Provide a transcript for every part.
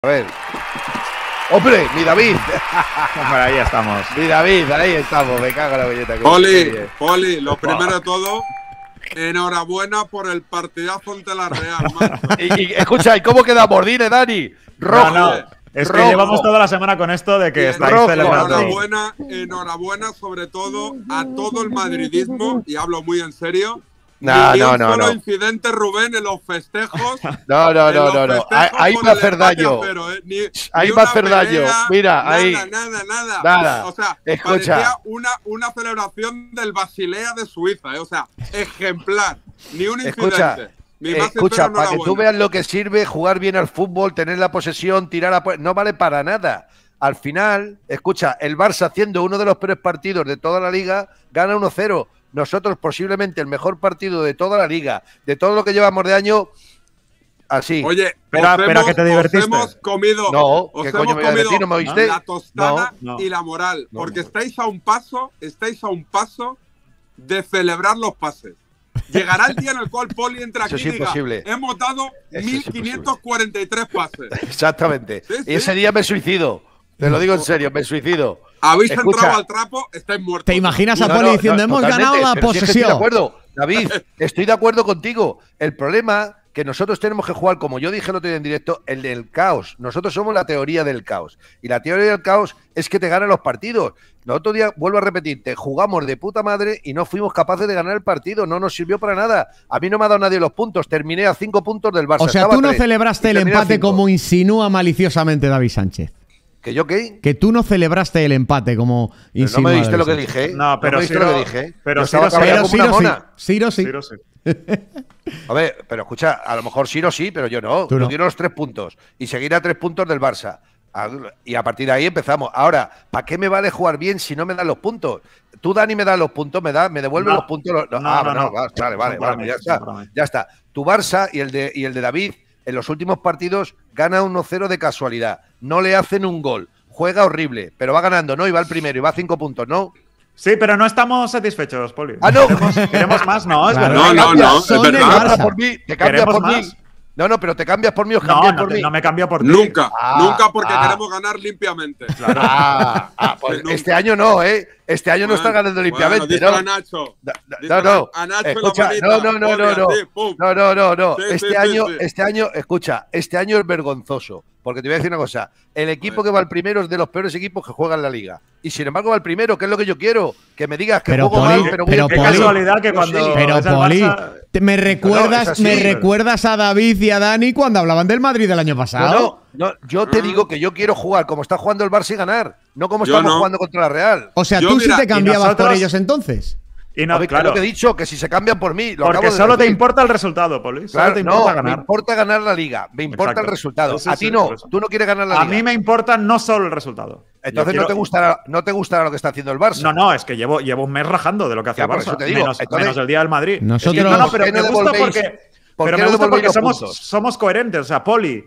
A ver. ¡Hombre! ¡Mi David! Bueno, ahí estamos. ¡Mi David! Ahí estamos. Me cago en la belleta. Poli, lo primero de todo, enhorabuena por el partidazo ante la Real, macho. Y escucha, ¿y cómo quedamos? Dile, Dani. Rojo. No, es que llevamos toda la semana con esto de que estáis celebrando. Enhorabuena sobre todo a todo el madridismo, y hablo muy en serio. No. Solo incidente, Rubén, en los festejos. No. Ahí va a hacer daño. Ahí va a hacer daño. Mira, ahí. Nada. O sea, escucha. Parecía una celebración del Basilea de Suiza, O sea, ejemplar. Ni un incidente. Escucha, para que tú veas lo que sirve jugar bien al fútbol, tener la posesión, tirar a... No vale para nada. Al final, escucha, el Barça haciendo uno de los peores partidos de toda la liga, gana 1-0. Nosotros posiblemente el mejor partido de toda la liga, de todo lo que llevamos de año, así. Oye, pero que te divertiste. Hemos comido, no, ¿qué coño me voy a decir? ¿No me oíste? La tostada No. y la moral, porque estáis a un paso de celebrar los pases. Llegará el día en el cual Poli entra aquí y diga, hemos dado 1.543 pases. Exactamente. Y ese día me suicido. Te lo digo en serio, me suicido. Habéis entrado al trapo, estáis muertos. ¿Te imaginas a Poli diciendo, hemos ganado la posesión? Estoy de acuerdo, David, estoy de acuerdo contigo. El problema que nosotros tenemos que jugar, como yo dije el otro día en directo, el del caos. Nosotros somos la teoría del caos. Y la teoría del caos es que te ganan los partidos. El otro día, vuelvo a repetirte, jugamos de puta madre y no fuimos capaces de ganar el partido. No nos sirvió para nada. A mí no me ha dado nadie los puntos. Terminé a 5 puntos del Barça. O sea, tú no celebraste el empate como insinúa maliciosamente David Sánchez. ¿Que yo qué? Que tú no celebraste el empate como insinúa. No me diste lo que dije. No, pero sí lo que dije. Pero Ciro sí. A ver, pero escucha, a lo mejor Ciro sí, pero yo no. Yo quiero los 3 puntos y seguir a 3 puntos del Barça. Y a partir de ahí empezamos. Ahora, ¿para qué me vale jugar bien si no me dan los puntos? Tú, Dani, me das los puntos, me devuelve los puntos. Vale, ya está. Tu Barça y el de David en los últimos partidos gana 1-0 de casualidad. No le hacen un gol. Juega horrible, pero va ganando, ¿no? Y va el primero y va a 5 puntos, ¿no? Sí, pero no estamos satisfechos, Poli. ¡Ah, no! Queremos más, ¿no? Es verdad. No, es verdad. Te cambias por mí. No, pero te cambias por mí o cambias por mí. No me cambio por ti. Nunca, porque queremos ganar limpiamente. Claro. Pues este año no, ¿eh? Este año no está ganando limpiamente, ¿no? A Nacho. No. A Nacho escucha, no. Este año, escucha, este año es vergonzoso. Porque te voy a decir una cosa. El equipo que va al primero es de los peores equipos que juegan en la liga. Y sin embargo va al primero, que es lo que yo quiero. Que me digas que juego mal, pero qué casualidad que cuando… Pero Poli, me recuerdas a David y a Dani cuando hablaban del Madrid del año pasado. No, yo te digo que yo quiero jugar como está jugando el Barça y ganar. No como estamos jugando contra la Real. O sea, tú sí te cambiabas por ellos entonces. Y no, claro, lo que he dicho, que si se cambian por mí. Porque solo te importa el resultado, Poli. Claro, te importa ganar. Me importa ganar la liga. Me importa el resultado. A ti no. Tú no quieres ganar la liga. A mí me importa no solo el resultado. Entonces no te gustará lo que está haciendo el Barça. No, es que llevo un mes rajando de lo que hace el Barça. Menos el día del Madrid. Nosotros… No, pero me gusta porque somos coherentes. O sea, Poli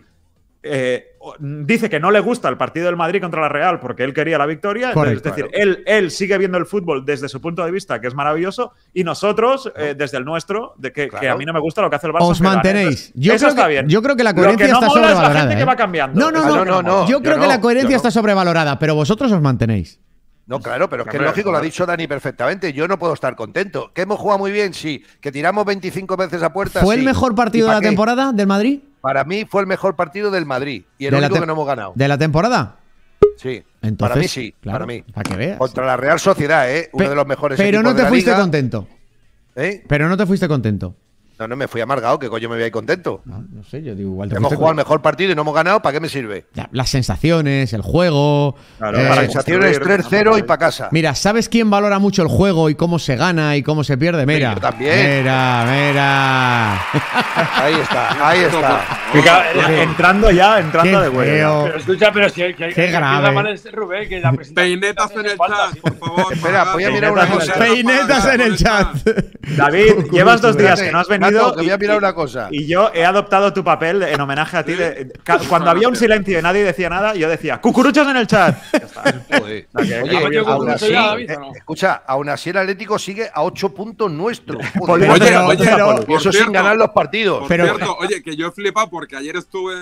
dice que no le gusta el partido del Madrid contra la Real porque él quería la victoria. Correcto, es decir, él sigue viendo el fútbol desde su punto de vista, que es maravilloso, y nosotros, desde el nuestro, de que a mí no me gusta lo que hace el Barça. Os mantenéis. Eso está bien. Yo creo que la coherencia está sobrevalorada. La gente que va cambiando. No. Yo creo que la coherencia está sobrevalorada, pero vosotros os mantenéis. No, claro, pero es que es lógico, lo ha dicho Dani perfectamente. Yo no puedo estar contento. ¿Que hemos jugado muy bien? Sí. ¿Que tiramos 25 veces a puerta? ¿Fue sí. el mejor partido de la temporada del Madrid? Para mí fue el mejor partido del Madrid. Y el único que no hemos ganado. ¿De la temporada? Sí. Entonces, para mí sí. Claro, para mí. Para que veas. Contra la Real Sociedad, uno de los mejores equipos de la liga. Pero no te fuiste contento. Pero no te fuiste contento. No, me fui amargado, que coño me voy a ir contento. No sé, yo digo igual. Hemos jugado el mejor partido y no hemos ganado, ¿para qué me sirve? Ya, las sensaciones, el juego… Las sensaciones 3-0 y para casa. Mira, ¿sabes quién valora mucho el juego y cómo se gana y cómo se pierde? Mira. Sí, yo también. Mira. Ahí está. Entrando de huevo. Pero escucha, pero si qué grave. Rubén, que la Peinetas en el chat, por favor. Espera, voy a mirar una cosa. Peinetas en el chat. David, llevas 2 días que no has venido dormido. Gato, que voy a mirar una cosa. Y yo he adoptado tu papel en homenaje a ti. Cuando había un silencio y nadie decía nada, yo decía ¡cucuruchos en el chat! Oye, escucha, aún así el Atlético sigue a 8 puntos nuestros. Oye, eso sin ganar los partidos. Por cierto, oye, que yo he flipado porque ayer estuve,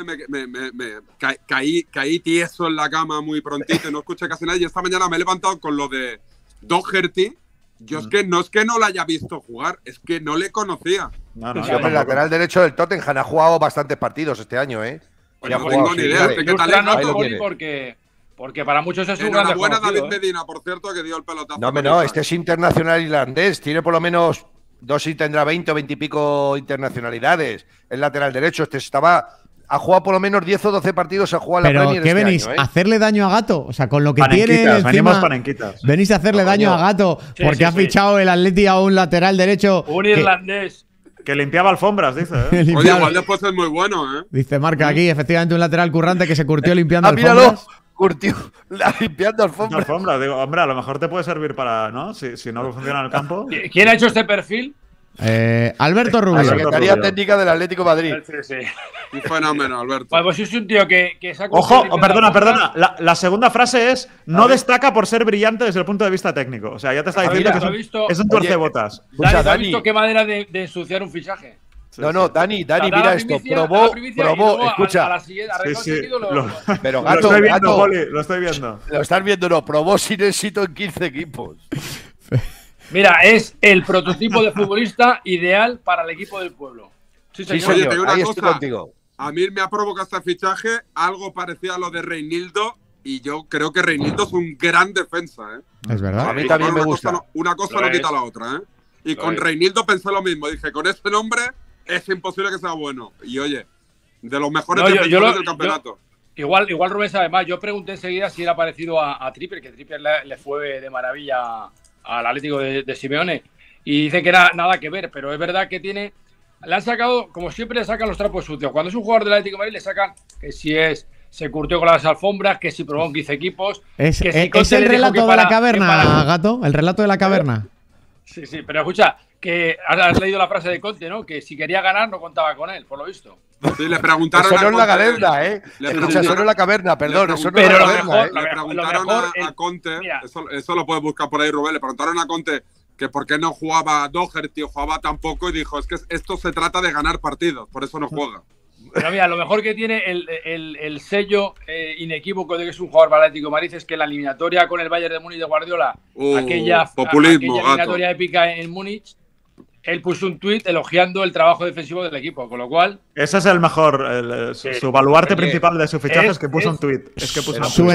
caí tieso en la cama muy prontito y no escuché casi nada. Y esta mañana me he levantado con lo de Doherty. Yo es que no lo haya visto jugar, es que no le conocía. El lateral derecho del Tottenham ha jugado bastantes partidos este año, ¿eh? Pues no tengo ni idea. Porque para muchos es un gran Enhorabuena David Medina, por cierto, que dio el pelotazo. No, este es internacional irlandés. Tiene por lo menos tendrá 20 o 20 y pico internacionalidades. El lateral derecho, ha jugado por lo menos 10 o 12 partidos, ha jugado en la Premier. ¿Qué venís? Año, ¿eh? ¿Hacerle daño a Gato? O sea, con lo que tiene encima, venís a hacerle daño a Gato porque ha fichado el Atleti a un lateral derecho. Un irlandés. Que limpiaba alfombras, dice. Oye, igual después es muy bueno, ¿eh? Dice, marca aquí, efectivamente, un lateral currante que se curtió limpiando alfombras. Míralo, curtió limpiando alfombras. Digo, hombre, a lo mejor te puede servir para, ¿no? Si no funciona en el campo. ¿Quién ha hecho este perfil? Alberto Rubio. La Secretaría Técnica del Atlético de Madrid. Sí. Un fenómeno, Alberto. Pues es un tío que saca. Ojo, perdona. La segunda frase es: no destaca por ser brillante desde el punto de vista técnico. O sea, ya te está diciendo que es un tuercebotas. ¿Has visto qué manera de ensuciar un fichaje? No, Dani, mira esto. Probó, escucha. Pero Gato, lo estoy viendo. Lo estás viendo, no. Probó sin éxito en 15 equipos. Mira, es el prototipo de futbolista ideal para el equipo del pueblo. Sí, señor. Oye, te digo una cosa. A mí me ha provocado este fichaje algo parecido a lo de Reinildo y yo creo que Reinildo es un gran defensa, ¿eh? Es verdad. A mí también me gusta. Una cosa no quita la otra, ¿eh? Y con Reinildo pensé lo mismo. Dije, con este nombre es imposible que sea bueno. Y oye, de los mejores defensores del campeonato. Igual Rubén sabe más. Yo pregunté enseguida si era parecido a Trippier, que Trippier le fue de maravilla al Atlético de Simeone. Y dice que era nada que ver, pero es verdad que le han sacado, como siempre le sacan los trapos sucios. Cuando es un jugador del Atlético de Madrid le sacan que si se curtió con las alfombras, que si probó en 15 equipos. ¿Es el relato de la caverna, Gato? ¿El relato de la caverna? Sí, pero escucha, que has leído la frase de Conte, ¿no? Que si quería ganar no contaba con él, por lo visto. Sí, le preguntaron eso no es la caverna, ¿eh? Escucha, eso no es la caverna, perdón. Eso no es la caverna, le preguntaron a Conte, eso lo puedes buscar por ahí, Rubén, le preguntaron a Conte que por qué no jugaba Doherty o jugaba tampoco y dijo, es que esto se trata de ganar partidos, por eso no juega. Pero mira, lo mejor que tiene el sello inequívoco de que es un jugador para Atlético de Madrid es que en la eliminatoria con el Bayern de Múnich de Guardiola, aquella eliminatoria épica en Múnich, él puso un tuit elogiando el trabajo defensivo del equipo, con lo cual… Ese es el mejor, su baluarte principal de su fichaje es que puso un tuit. Su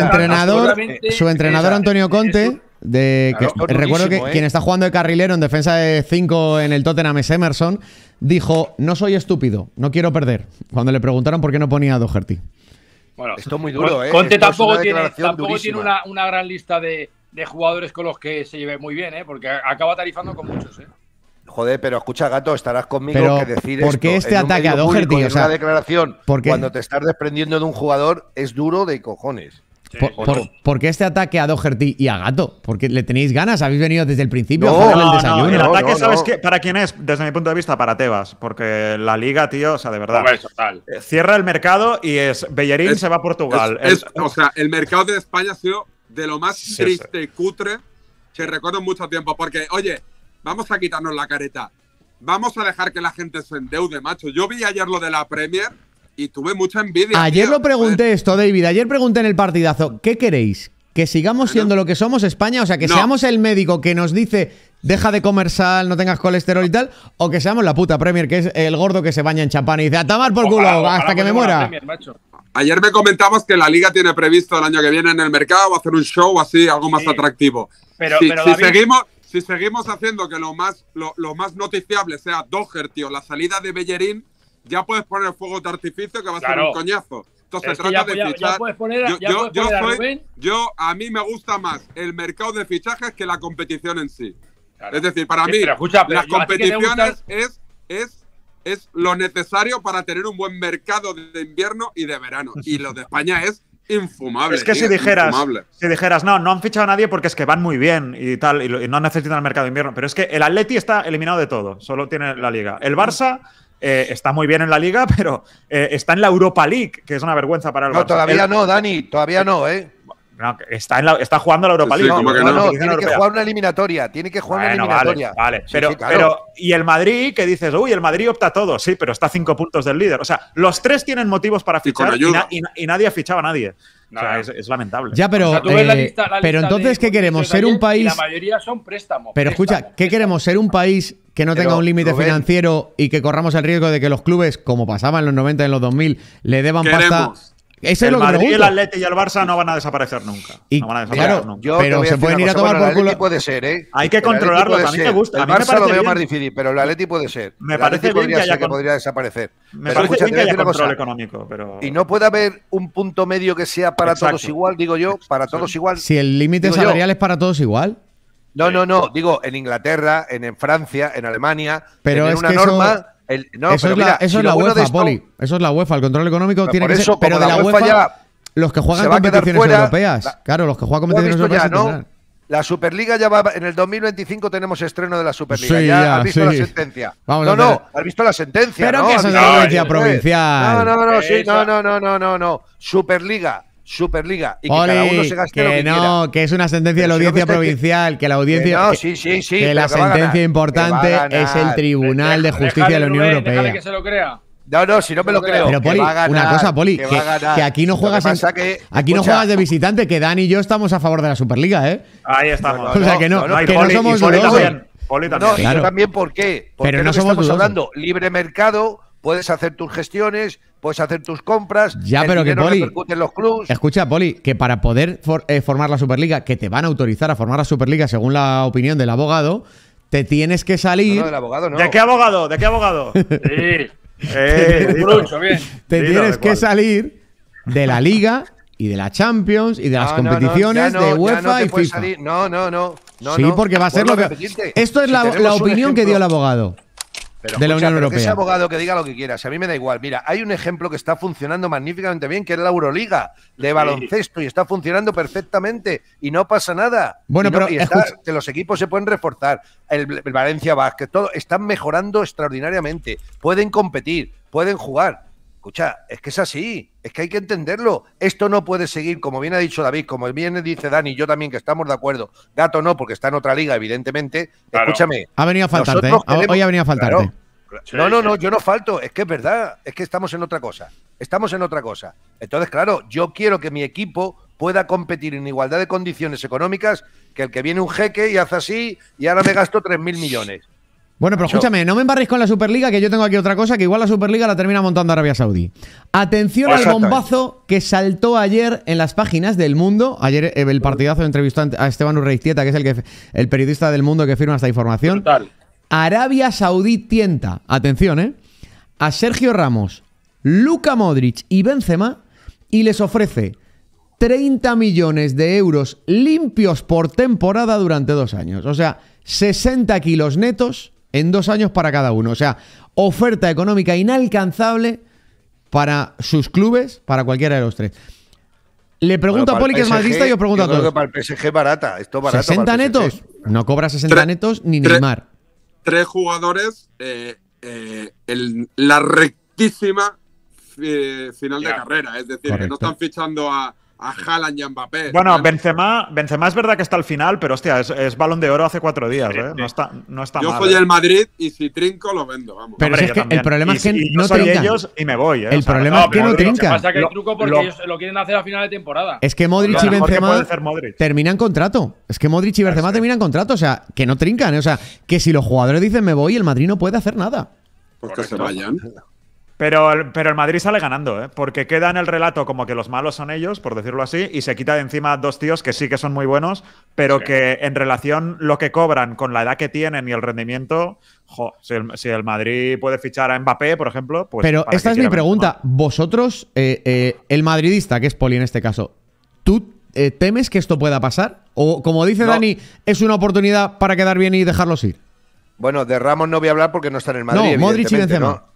entrenador Antonio Conte… recuerdo que quien está jugando de carrilero en defensa de 5 en el Tottenham es Emerson, dijo, no soy estúpido, no quiero perder, cuando le preguntaron por qué no ponía a Doherty. Bueno, esto es muy duro, ¿eh? Conte tampoco tiene una gran lista de jugadores con los que se lleve muy bien, porque acaba tarifando con muchos, Joder, pero escucha, Gato, estarás conmigo pero, que decir ¿por qué esto este ataque a Doherty? O sea, una declaración, cuando te estás desprendiendo de un jugador, es duro de cojones. ¿Por qué este ataque a Doherty y a Gato? Porque le tenéis ganas, habéis venido desde el principio a jugar el desayuno. El ataque, ¿sabes qué? ¿Para quién es? Desde mi punto de vista, para Tebas. Porque la Liga, tío, o sea, de verdad. Cierra el mercado y Bellerín se va a Portugal. O sea, el mercado de España ha sido de lo más triste y cutre que recuerdo en mucho tiempo. Porque, oye, vamos a quitarnos la careta. Vamos a dejar que la gente se endeude, macho. Yo vi ayer lo de la Premier y tuve mucha envidia. Ayer lo pregunté esto, David. Ayer pregunté en el partidazo, ¿qué queréis? ¿Que sigamos siendo lo que somos España? O sea, que seamos el médico que nos dice deja de comer sal, no tengas colesterol y tal, o que seamos la puta Premier, que es el gordo que se baña en champán y dice a tomar por culo hasta que me muera. Ayer me comentabas que la Liga tiene previsto el año que viene en el mercado hacer un show así, algo más atractivo. Pero si seguimos haciendo que lo más noticiable sea Doherty o la salida de Bellerín, ya puedes poner fuegos de artificio que va a ser un coñazo. Entonces se trata de fichar. A mí me gusta más el mercado de fichajes que la competición en sí. Claro. Es decir, para mí, las competiciones es lo necesario para tener un buen mercado de invierno y de verano. Y lo de España es infumable. Es que si dijeras, no han fichado a nadie porque es que van muy bien y tal, y no necesitan el mercado de invierno. Pero es que el Atleti está eliminado de todo, solo tiene la Liga. El Barça está muy bien en la Liga, pero está en la Europa League, que es una vergüenza para el Barça. No, todavía no, Dani, todavía no, ¿eh? No, está jugando la Europa League. No, tiene que jugar una eliminatoria. Tiene que jugar una eliminatoria. Vale. Sí, pero, sí, claro. y el Madrid, que dices, uy, el Madrid opta a todo. Sí, pero está a 5 puntos del líder. O sea, los 3 tienen motivos para fichar y nadie ha fichado a nadie. O sea, es lamentable. Ya, pero, o sea, tú ves la lista pero entonces, ¿qué queremos? ¿Ser un país? Y la mayoría son préstamos. Pero escucha, ¿qué queremos? ¿Ser un país que no tenga un límite financiero y que corramos el riesgo de que los clubes, como pasaba en los 90 y en los 2000, le deban pasta? Eso es lo que Madrid, el Atleti y el Barça no van a desaparecer nunca. No van a desaparecer nunca. Pero se pueden ir a tomar por culo. Puede ser, ¿eh? Hay que controlarlo. A mí me gusta. El Barça lo veo más difícil, pero el Atleti puede ser. Me parece bien que podría desaparecer. Me parece bien que haya control económico, pero... Y no puede haber un punto medio que sea para todos igual, digo yo, para todos igual. Si el límite salarial es para todos igual. No. Digo, en Inglaterra, en Francia, en Alemania, pero es una que norma. Eso es la UEFA, Poli. Eso es la UEFA. El control económico tiene que ser. Pero de la UEFA ya. Los que juegan competiciones europeas. Claro, los que juegan competiciones europeas. ¿No? La Superliga ya va. En el 2025 tenemos estreno de la Superliga. Sí, ya has visto la sentencia. Has visto la sentencia. Pero que eso es la audiencia provincial. No. Superliga. Y Poli, que cada uno se gaste lo que quiera. Que es una sentencia de la audiencia provincial, que la audiencia. Sí. Que la sentencia importante es el Tribunal de Justicia de la Unión Europea. Déjale que se lo crea. No, si no me lo creo. Pero, Poli, una cosa, Poli, que aquí no juegas no juegas de visitante, que Dani y yo estamos a favor de la Superliga, ¿eh? Ahí estamos. O sea, que no somos dudosos. Poli también. No, y yo también, ¿por qué? Porque no estamos hablando libre mercado, puedes hacer tus gestiones, puedes hacer tus compras. Ya, pero que Poli, los clubes. Escucha, Poli, que para poder formar la Superliga, que te van a autorizar a formar la Superliga según la opinión del abogado, te tienes que salir. No, del abogado no. ¿De qué abogado? Sí. Te tienes que salir de la Liga y de la Champions y de las competiciones de UEFA y FIFA. No. Sí, porque va a ser lo que. Esto es la opinión que dio el abogado. De la Unión Europea. Que ese abogado que diga lo que quiera, si a mí me da igual. Mira, hay un ejemplo que está funcionando magníficamente bien, que es la Euroliga de baloncesto, y está funcionando perfectamente y no pasa nada. Bueno, pero que los equipos se pueden reforzar, el Valencia Basket, todo están mejorando extraordinariamente, pueden competir, pueden jugar. Escucha, es que es así, es que hay que entenderlo. Esto no puede seguir, como bien ha dicho David, como bien dice Dani, yo también, que estamos de acuerdo. Gato no, porque está en otra liga, evidentemente. Claro. Escúchame. Ha venido a faltarte, hoy ha venido a faltarte. Claro. No, yo no falto, es que es verdad, es que estamos en otra cosa. Entonces, claro, yo quiero que mi equipo pueda competir en igualdad de condiciones económicas que el que viene un jeque y hace así y ahora me gasto 3.000 millones. Bueno, pero escúchame, no me embarréis con la Superliga, que yo tengo aquí otra cosa, que igual la Superliga la termina montando Arabia Saudí. Atención al bombazo que saltó ayer en las páginas del Mundo. Ayer el partidazo entrevistó a Esteban Urreistieta, que es el periodista del Mundo que firma esta información. Total. Arabia Saudí tienta, atención, a Sergio Ramos, Luka Modric y Benzema y les ofrece 30 millones de euros limpios por temporada durante 2 años. O sea, 60 kilos netos en 2 años para cada uno. O sea, oferta económica inalcanzable para sus clubes, para cualquiera de los 3. Le pregunto a Poli, que es madridista, y os pregunto a todos. Creo que para el PSG barata. Esto barato. ¿60 netos? No cobra 60 netos ni Neymar. 3 jugadores, la rectísima final de carrera. Es decir, que no están fichando a Haaland y a Mbappé. Bueno, Benzema es verdad que está al final, pero hostia, es Balón de Oro hace 4 días, ¿eh? No está Yo mal. soy el Madrid y si trinco lo vendo, vamos. Pero hombre, es que el problema es que no soy trincan. ellos y me voy, ¿eh? El problema es que no trincan. Lo que pasa es que hay truco porque ellos lo quieren hacer a final de temporada. Es que Modric y Benzema terminan contrato. Terminan contrato, o sea, que no trincan, o sea, que si los jugadores dicen me voy, el Madrid no puede hacer nada. Pues que se vayan. Pero el Madrid sale ganando, ¿eh? Porque queda en el relato como que los malos son ellos, por decirlo así, y se quita de encima 2 tíos que sí que son muy buenos, pero que en relación lo que cobran con la edad que tienen y el rendimiento, si el Madrid puede fichar a Mbappé, por ejemplo, pues... Pero esta es mi pregunta. Vosotros, el madridista, que es Poli en este caso, ¿tú temes que esto pueda pasar? O, como dice Dani, es una oportunidad para quedar bien y dejarlos ir. Bueno, de Ramos no voy a hablar porque no está en el Madrid. No, Modric y Benzema.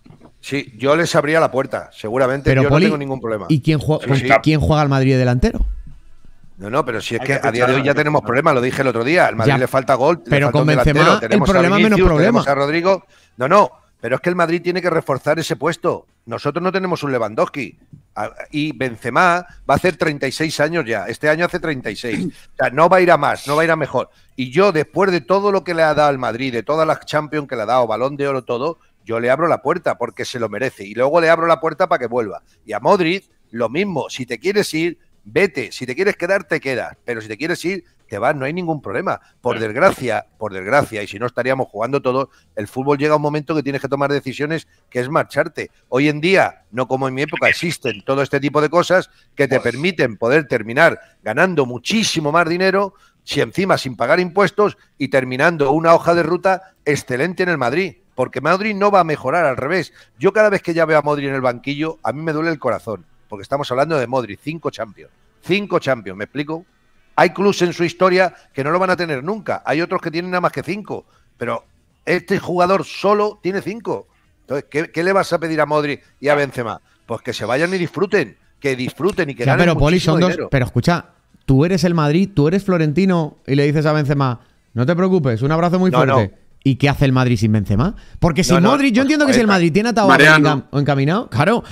Sí, yo les abría la puerta, seguramente. Pero, yo Poli, no tengo ningún problema. ¿Y quién juega al Madrid de delantero? No, pero si es que a día de hoy ya tenemos problemas, lo dije el otro día. Al Madrid le falta gol, pero le falta con Benzema el problema menos problema. Tenemos a Rodrigo. No, pero es que el Madrid tiene que reforzar ese puesto. Nosotros no tenemos un Lewandowski. Y Benzema va a hacer 36 años ya. Este año hace 36. O sea, no va a ir a más, no va a ir a mejor. Y yo, después de todo lo que le ha dado al Madrid, de todas las Champions que le ha dado, Balón de Oro, todo, yo le abro la puerta porque se lo merece. Y luego le abro la puerta para que vuelva. Y a Modric, lo mismo. Si te quieres ir, vete. Si te quieres quedar, te quedas. Pero si te quieres ir, te vas, no hay ningún problema. Por desgracia, y si no estaríamos jugando todos, el fútbol llega a un momento que tienes que tomar decisiones, que es marcharte. Hoy en día, no como en mi época, existen todo este tipo de cosas que te permiten poder terminar ganando muchísimo más dinero, si encima sin pagar impuestos y terminando una hoja de ruta excelente en el Madrid. Porque Modric no va a mejorar, al revés. Yo cada vez que ya veo a Modric en el banquillo, a mí me duele el corazón. Porque estamos hablando de Modric, 5 Champions. 5 Champions, ¿me explico? Hay clubes en su historia que no lo van a tener nunca. Hay otros que tienen nada más que 5. Pero este jugador solo tiene 5. Entonces, ¿qué le vas a pedir a Modric y a Benzema? Pues que se vayan y disfruten. Que disfruten y que ganen pero Poli, son dinero. Pero escucha, tú eres el Madrid, tú eres Florentino y le dices a Benzema, no te preocupes, un abrazo muy fuerte. No. ¿Y qué hace el Madrid sin Benzema? Porque si Modric, yo entiendo que si el Madrid tiene atado o encaminado, claro.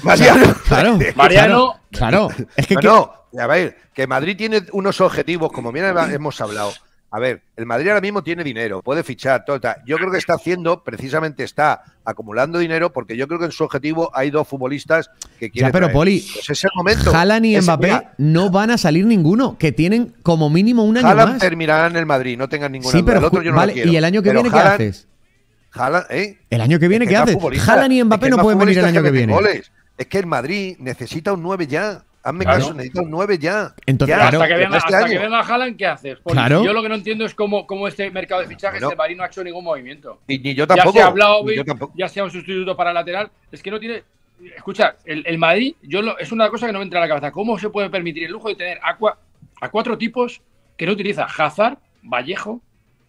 Mariano. Claro. Es que a ver, que Madrid tiene unos objetivos, como bien hemos hablado. A ver, el Madrid ahora mismo tiene dinero, puede fichar, todo. Yo creo que precisamente está acumulando dinero, porque yo creo que en su objetivo hay 2 futbolistas que quieren. Pero Poli, pues es el momento. Haaland y Mbappé no van a salir ninguno, que tienen como mínimo un año Haaland más. terminará en el Madrid, no tengan ninguna duda. Pero el otro yo no lo quiero. ¿Y el año que viene qué haces? Haaland, ¿El año que viene qué haces? Haaland y Mbappé no pueden venir el año que viene. Goles. Es que el Madrid necesita un 9 ya. Hazme caso, necesita un 9 ya. Entonces, ya, hasta que venga Haaland, ¿qué haces? Claro. Yo lo que no entiendo es cómo este mercado de fichajes el Madrid no ha hecho ningún movimiento. Y ni yo tampoco. Ya se ha hablado, ya sea un sustituto para el lateral. Es que no tiene. Escucha, el Madrid, es una cosa que no me entra a la cabeza. ¿Cómo se puede permitir el lujo de tener a 4 tipos que no utiliza? Hazard, Vallejo,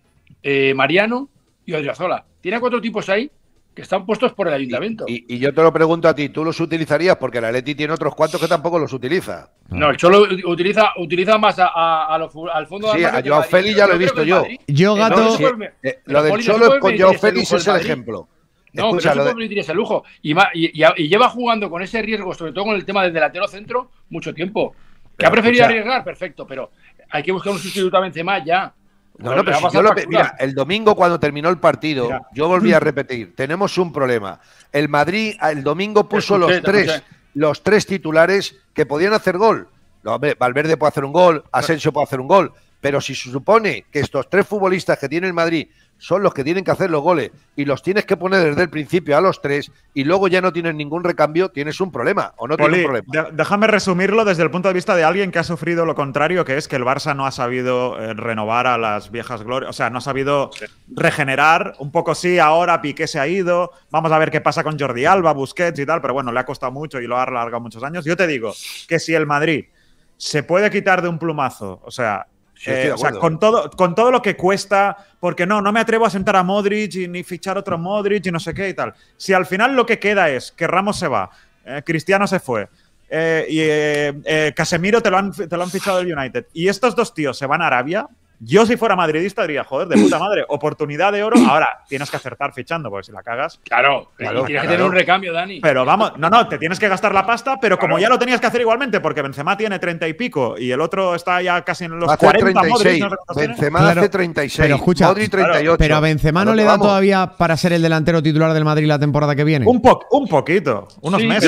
Mariano y Odriozola. Tiene a 4 tipos ahí que están puestos por el ayuntamiento. Y yo te lo pregunto a ti, ¿tú los utilizarías? Porque el Atleti tiene otros cuantos que tampoco los utiliza. No, el Cholo utiliza más al fondo de sí, a Joao Félix ya lo he visto yo. Yo, Gato… Lo del Cholo con Joao Félix es el ejemplo. No, escucha, pero no puede ese lujo. Y lleva jugando con ese riesgo, sobre todo con el tema del delantero centro, mucho tiempo. ¿Que ha preferido arriesgar? Perfecto, pero hay que buscar un sustituto a Benzema ya. No, pero si mira, el domingo cuando terminó el partido, yo volví a repetir, tenemos un problema. El Madrid el domingo puso los tres titulares que podían hacer gol. No, hombre, Valverde puede hacer un gol, Asensio puede hacer un gol, pero si se supone que estos 3 futbolistas que tiene el Madrid son los que tienen que hacer los goles y los tienes que poner desde el principio a los 3 y luego ya no tienes ningún recambio, tienes un problema o no tienes un problema. Déjame resumirlo desde el punto de vista de alguien que ha sufrido lo contrario, que es que el Barça no ha sabido renovar a las viejas glorias, o sea, no ha sabido regenerar. Un poco sí, ahora Piqué se ha ido, vamos a ver qué pasa con Jordi Alba, Busquets y tal, pero bueno, le ha costado mucho y lo ha alargado muchos años. Yo te digo que si el Madrid se puede quitar de un plumazo, o sea, con todo lo que cuesta, porque no me atrevo a sentar a Modric ni fichar otro Modric y no sé qué y tal. Si al final lo que queda es que Ramos se va, Cristiano se fue y Casemiro te lo han fichado del United y estos 2 tíos se van a Arabia, yo si fuera madridista diría, joder, de puta madre, oportunidad de oro. Ahora tienes que acertar fichando, porque si la cagas… Claro, tienes que tener un recambio, Dani. Pero vamos, te tienes que gastar la pasta, pero como ya lo tenías que hacer igualmente, porque Benzema tiene 30 y pico y el otro está ya casi en los 40. 36. Benzema hace 36, pero escucha, Modric 38. Pero a Benzema no le da todavía para ser el delantero titular del Madrid la temporada que viene. Un poquito, unos meses.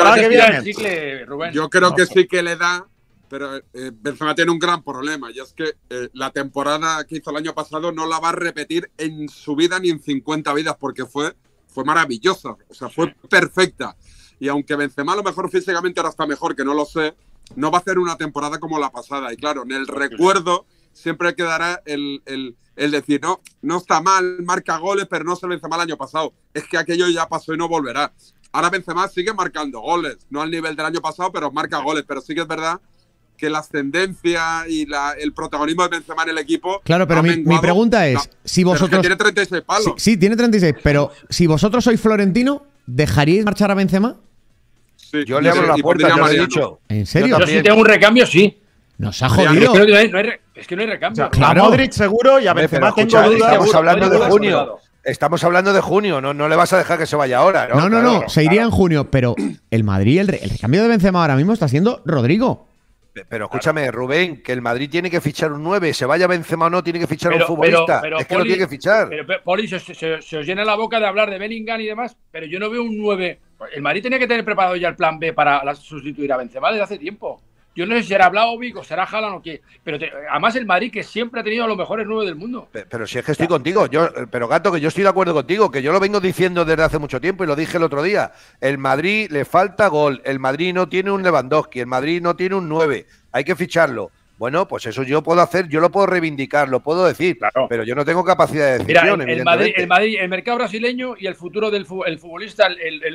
Yo creo que sí que le da. Pero Benzema tiene un gran problema y es que la temporada que hizo el año pasado no la va a repetir en su vida ni en 50 vidas porque fue maravillosa, o sea, fue perfecta. Y aunque Benzema a lo mejor físicamente ahora está mejor, que no lo sé, no va a hacer una temporada como la pasada. Y claro, en el recuerdo siempre quedará el decir, no está mal, marca goles, pero no se Benzema el año pasado. Es que aquello ya pasó y no volverá. Ahora Benzema sigue marcando goles, no al nivel del año pasado, pero marca goles. Pero sí que es verdad que la ascendencia y el protagonismo de Benzema en el equipo… Claro, pero mi pregunta es, si vosotros… tiene 36 palos. Sí, tiene 36, pero si vosotros sois Florentino, ¿dejaríais marchar a Benzema? Sí, Yo le abro la puerta, ya lo he dicho. ¿En serio? Yo si tengo un recambio, sí. Nos ha Es jodido. que no hay recambio. Claro. A Modric seguro y a Benzema Pero tengo escucha, dudas. estamos hablando de Modric junio. asegurado. Estamos hablando de junio, no le vas a dejar que se vaya ahora, ¿no? No, Claro, se iría en junio, pero el Madrid, el recambio de Benzema ahora mismo está siendo Rodrigo. Pero escúchame, Rubén, que el Madrid tiene que fichar un 9, se vaya Benzema o no, tiene que fichar un futbolista. Es que lo Poli, tiene que fichar. Pero Poli, se os llena la boca de hablar de Bellingham y demás, pero yo no veo un 9. El Madrid tenía que tener preparado ya el plan B para sustituir a Benzema desde hace tiempo. Yo no sé si será Vlahovic o será Haaland o qué, pero además el Madrid, que siempre ha tenido a los mejores 9 del mundo. Pero si es que estoy contigo, pero Gato, que yo estoy de acuerdo contigo, que yo lo vengo diciendo desde hace mucho tiempo y lo dije el otro día. El Madrid le falta gol, el Madrid no tiene un Lewandowski, el Madrid no tiene un 9, hay que ficharlo. Bueno, pues eso yo puedo hacer, yo lo puedo reivindicar, lo puedo decir, Claro. pero yo no tengo capacidad de decisión, Mira, el Madrid, el mercado brasileño y el futuro del futbolista, el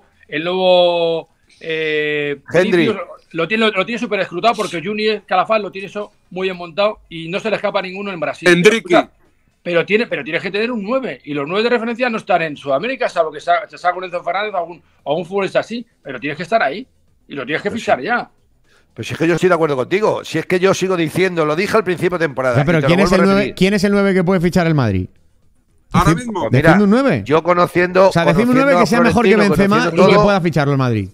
nuevo Hendrik. lo tiene súper escrutado porque Junior Calafán lo tiene eso muy bien montado y no se le escapa a ninguno en Brasil. Hendrik. Pero tienes que tener un 9 y los 9 de referencia no están en Sudamérica, salvo que se salga un Enzo Fernández o algún futbolista así, pero tienes que estar ahí y lo tienes que fichar ya. Pues si es que yo estoy de acuerdo contigo, si es que yo sigo diciendo, lo dije al principio de temporada. Ya, pero y te ¿quién lo es, vuelvo el a 9, repetir. ¿quién es el 9 que puede fichar el Madrid? Ahora mismo. Pues mira, Decidme un 9. Yo conociendo. O sea, decidme un 9 que sea mejor que Benzema y que pueda ficharlo el Madrid.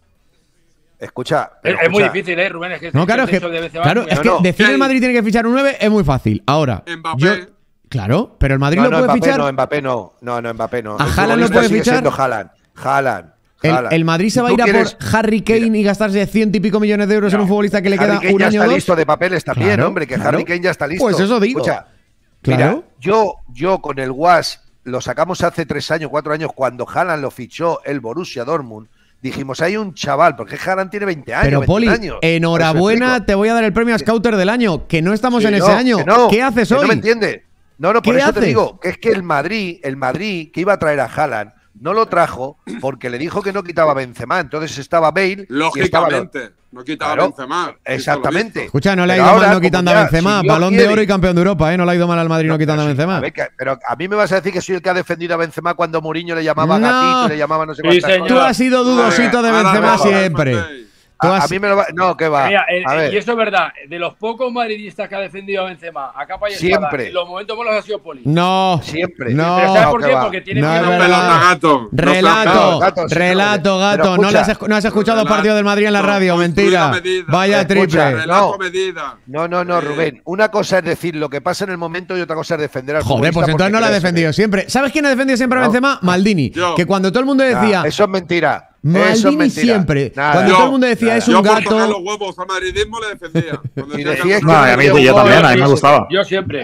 Escucha. Es muy difícil, Rubén. Es que No, claro, es que, decir el Madrid tiene que fichar un 9 es muy fácil. Ahora, Mbappé. claro, pero el Madrid lo puede Mbappé fichar. No, Mbappé no. Mbappé no. ¿A El Haaland lo futbolista puede sigue fichar? siendo Haaland. El Madrid se va a ir a por Harry Kane y gastarse 100 y pico millones de euros en un futbolista que le queda Harry Kane un ya año o está dos. listo de papeles también, Claro, hombre, que claro. Harry Kane ya está listo. Pues eso digo. Escucha, Claro. mira, yo con el Was lo sacamos hace 3 años, 4 años, cuando Haaland lo fichó el Borussia Dortmund. Dijimos, hay un chaval, porque Haaland tiene 20 años. Pero Poli, 21 años. enhorabuena, te voy a dar el premio a Scouter del año, que no estamos en ese año. ¿Qué haces hoy? No me entiendes. No, por ¿Qué eso te haces? digo, que es que el Madrid que iba a traer a Haaland, no lo trajo porque le dijo que no quitaba a Benzema. Entonces estaba Bale. Lógicamente, no quitaba a Benzema. Exactamente. Escucha, no le ha Pero ido ahora, mal no quitando como a ya, Benzema. si Dios Balón de quiere- oro y campeón de Europa, ¿eh? No le ha ido mal al Madrid no quitando a Benzema. A ver, pero a mí me vas a decir que soy el que ha defendido a Benzema cuando Mourinho le llamaba No. gatito y le llamaba no sé Sí, cuántas señor. Tú cosas. has sido dudosito de Ahora Benzema mejor, siempre. defendéis. Tú A has- mí me lo va. No, que va. Mira, A ver. y eso es verdad, de los pocos madridistas que ha defendido a Benzema a capa y espada, Siempre. en los momentos malos ha sido Poli. No. Siempre. No. Pero ¿sabes por que qué? va. Porque tiene No, que es No verdad. pelota, gato. No Relato, Gato, sí, relato, pero gato. No, escucha. no has escuchado Relato, partido del Madrid en la radio, mentira. medida. Vaya Escucha, triple. Relato No. medida. No, Rubén. Una cosa es decir lo que pasa en el momento y otra cosa es defender al Joder, futbolista pues entonces porque no la ha crees en defendido él. siempre. ¿Sabes quién ha defendido siempre a No. Benzema? Maldini. Yo. Que cuando todo el mundo decía. Eso es mentira. Eso es Maldini mentira. siempre. Nada. Cuando Yo. todo el mundo decía es Yo un por tocar los gato. huevos al madridismo le defendía. Cuando Si decía decías que- que No, a mí no yo también, a mí me Sí, gustaba. Yo siempre.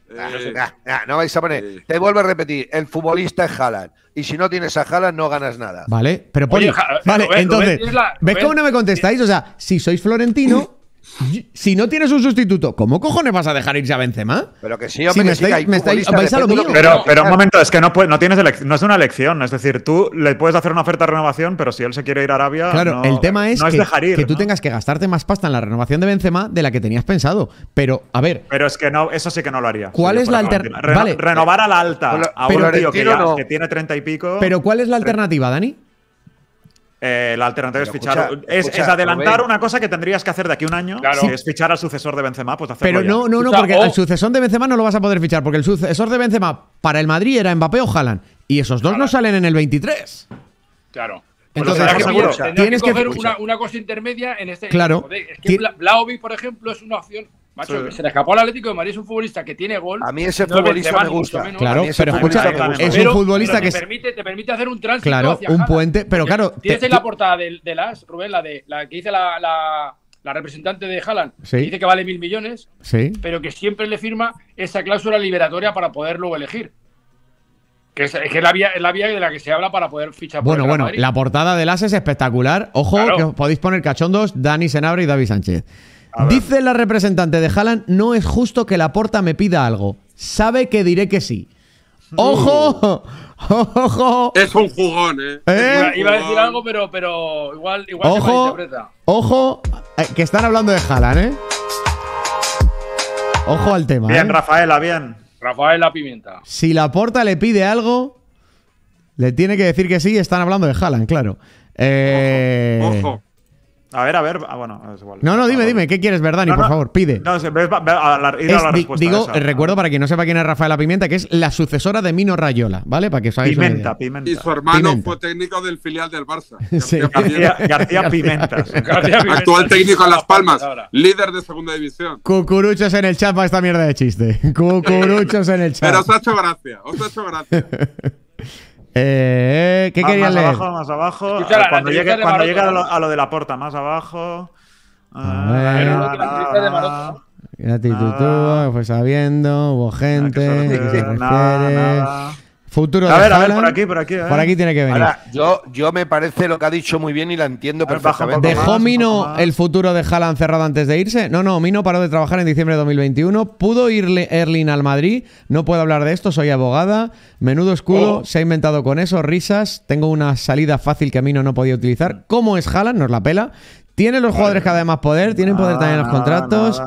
No vais a poner. Sí. Te vuelvo a repetir. El futbolista es Haaland. Y si no tienes a Haaland, no ganas nada. Vale, pero Poli. Oye, Vale, Rubén, entonces. tienes la- ¿Ves Rubén. cómo no me contestáis? O sea, si sois florentino, si no tienes un sustituto, ¿cómo cojones vas a dejar irse a Benzema? Pero que sí, Si hombre, me que sí, que hay estáis- me estáis- futbolistas, vais a lo depende mío. de lo que Pero un quieras. momento, es que no tienes no es una elección. Es decir, tú le puedes hacer una oferta de renovación, pero si él se quiere ir a Arabia. Claro, no- el tema es no que, dejar ir, que tú ¿no? tengas que gastarte más pasta en la renovación de Benzema de la que tenías pensado. Pero, a ver, Pero es que no, eso sí que no lo haría. ¿Cuál si yo es la fuera alternativa? Florentino. Vale. Renovar a la alta a pero un tío que, Florentino no. que tiene 30 y pico. pero ¿cuál es la alternativa, Dani? La alternativa es Pero fichar. escucha, es escucha, adelantar Rubén. una cosa que tendrías que hacer de aquí a un año. Claro. Si es fichar al sucesor de Benzema, pues hacerlo Pero ya. no, Escucha, porque o- al sucesor de Benzema no lo vas a poder fichar, porque el sucesor de Benzema para el Madrid era Mbappé o Haaland. Y esos dos no salen en el 23. Claro. Entonces, Pues lo seguro. tienes que coger escucha. una cosa intermedia en este. Claro. Joder, es que Vlahovic, por ejemplo, es una opción. Macho, Sí. que se le escapó al Atlético de Madrid, es un futbolista que tiene gol. A mí ese no es futbolista Benzema, me ni mucho gusta. menos. Claro, A mí ese pero futbolista escucha, me gusta. es un futbolista que te permite hacer un tránsito. Claro, hacia un Haaland. puente, pero Porque claro, Tienes te- ahí la portada de las, Rubén, la que dice la representante de Haaland. Sí. Que dice que vale 1.000 millones, Sí. pero que siempre le firma esa cláusula liberatoria para poder luego elegir. Que es la vía de la que se habla para poder fichar por el Real Bueno, Madrid. la portada del AS es espectacular. Ojo, Claro. que os podéis poner cachondos Dani Senabre y David Sánchez. Dice la representante de Haaland, no es justo que Laporta me pida algo. Sabe que diré que sí. ¡Ojo! ¡Ojo! Es un jugón, ¿eh? ¿Eh? Iba a decir algo, pero igual se Ojo, malinterpreta. ojo, que están hablando de Haaland, ¿eh? Ojo al tema, Bien, ¿eh? Rafaela, bien. Rafael La Pimienta. Si Laporta le pide algo, Le tiene que decir que sí, están hablando de Haaland, claro. Ojo. A ver. Bueno, es igual. No, dime, ¿qué quieres ver, Dani? Por favor, pide. No, ir a la respuesta. Digo, esa. recuerdo para quien no sepa quién es Rafaela Pimenta, que es la sucesora de Mino Raiola, ¿vale? Para que os hagáis una idea. Pimenta. Y su hermano Pimenta. fue técnico del filial del Barça. Sí. García Pimentas. Actual técnico en Las Palmas. Líder de segunda división. Cucuruchos en el chat para esta mierda de chiste. Cucuruchos en el chat. Pero os ha hecho gracia. ¿Qué querías leer? Más abajo. Escucha, Cuando llegue Maroto, a lo de la Porta, más abajo. Gratitud, fue sabiendo, hubo gente. Nada. Futuro de A ver, Haaland. por aquí. Por aquí tiene que venir. Ahora, yo me parece lo que ha dicho muy bien y la entiendo A ver, baja un perfectamente. poco ¿Dejó más, Mino un poco más. el futuro de Haaland cerrado antes de irse? No, Mino paró de trabajar en diciembre de 2021. ¿Pudo ir Erling al Madrid? No puedo hablar de esto, soy abogada. Menudo escudo, se ha inventado con eso, risas. Tengo una salida fácil que Mino no podía utilizar. ¿Cómo es Haaland? Nos la pela. ¿Tiene los jugadores cada vez más poder? ¿Tienen poder también en los contratos?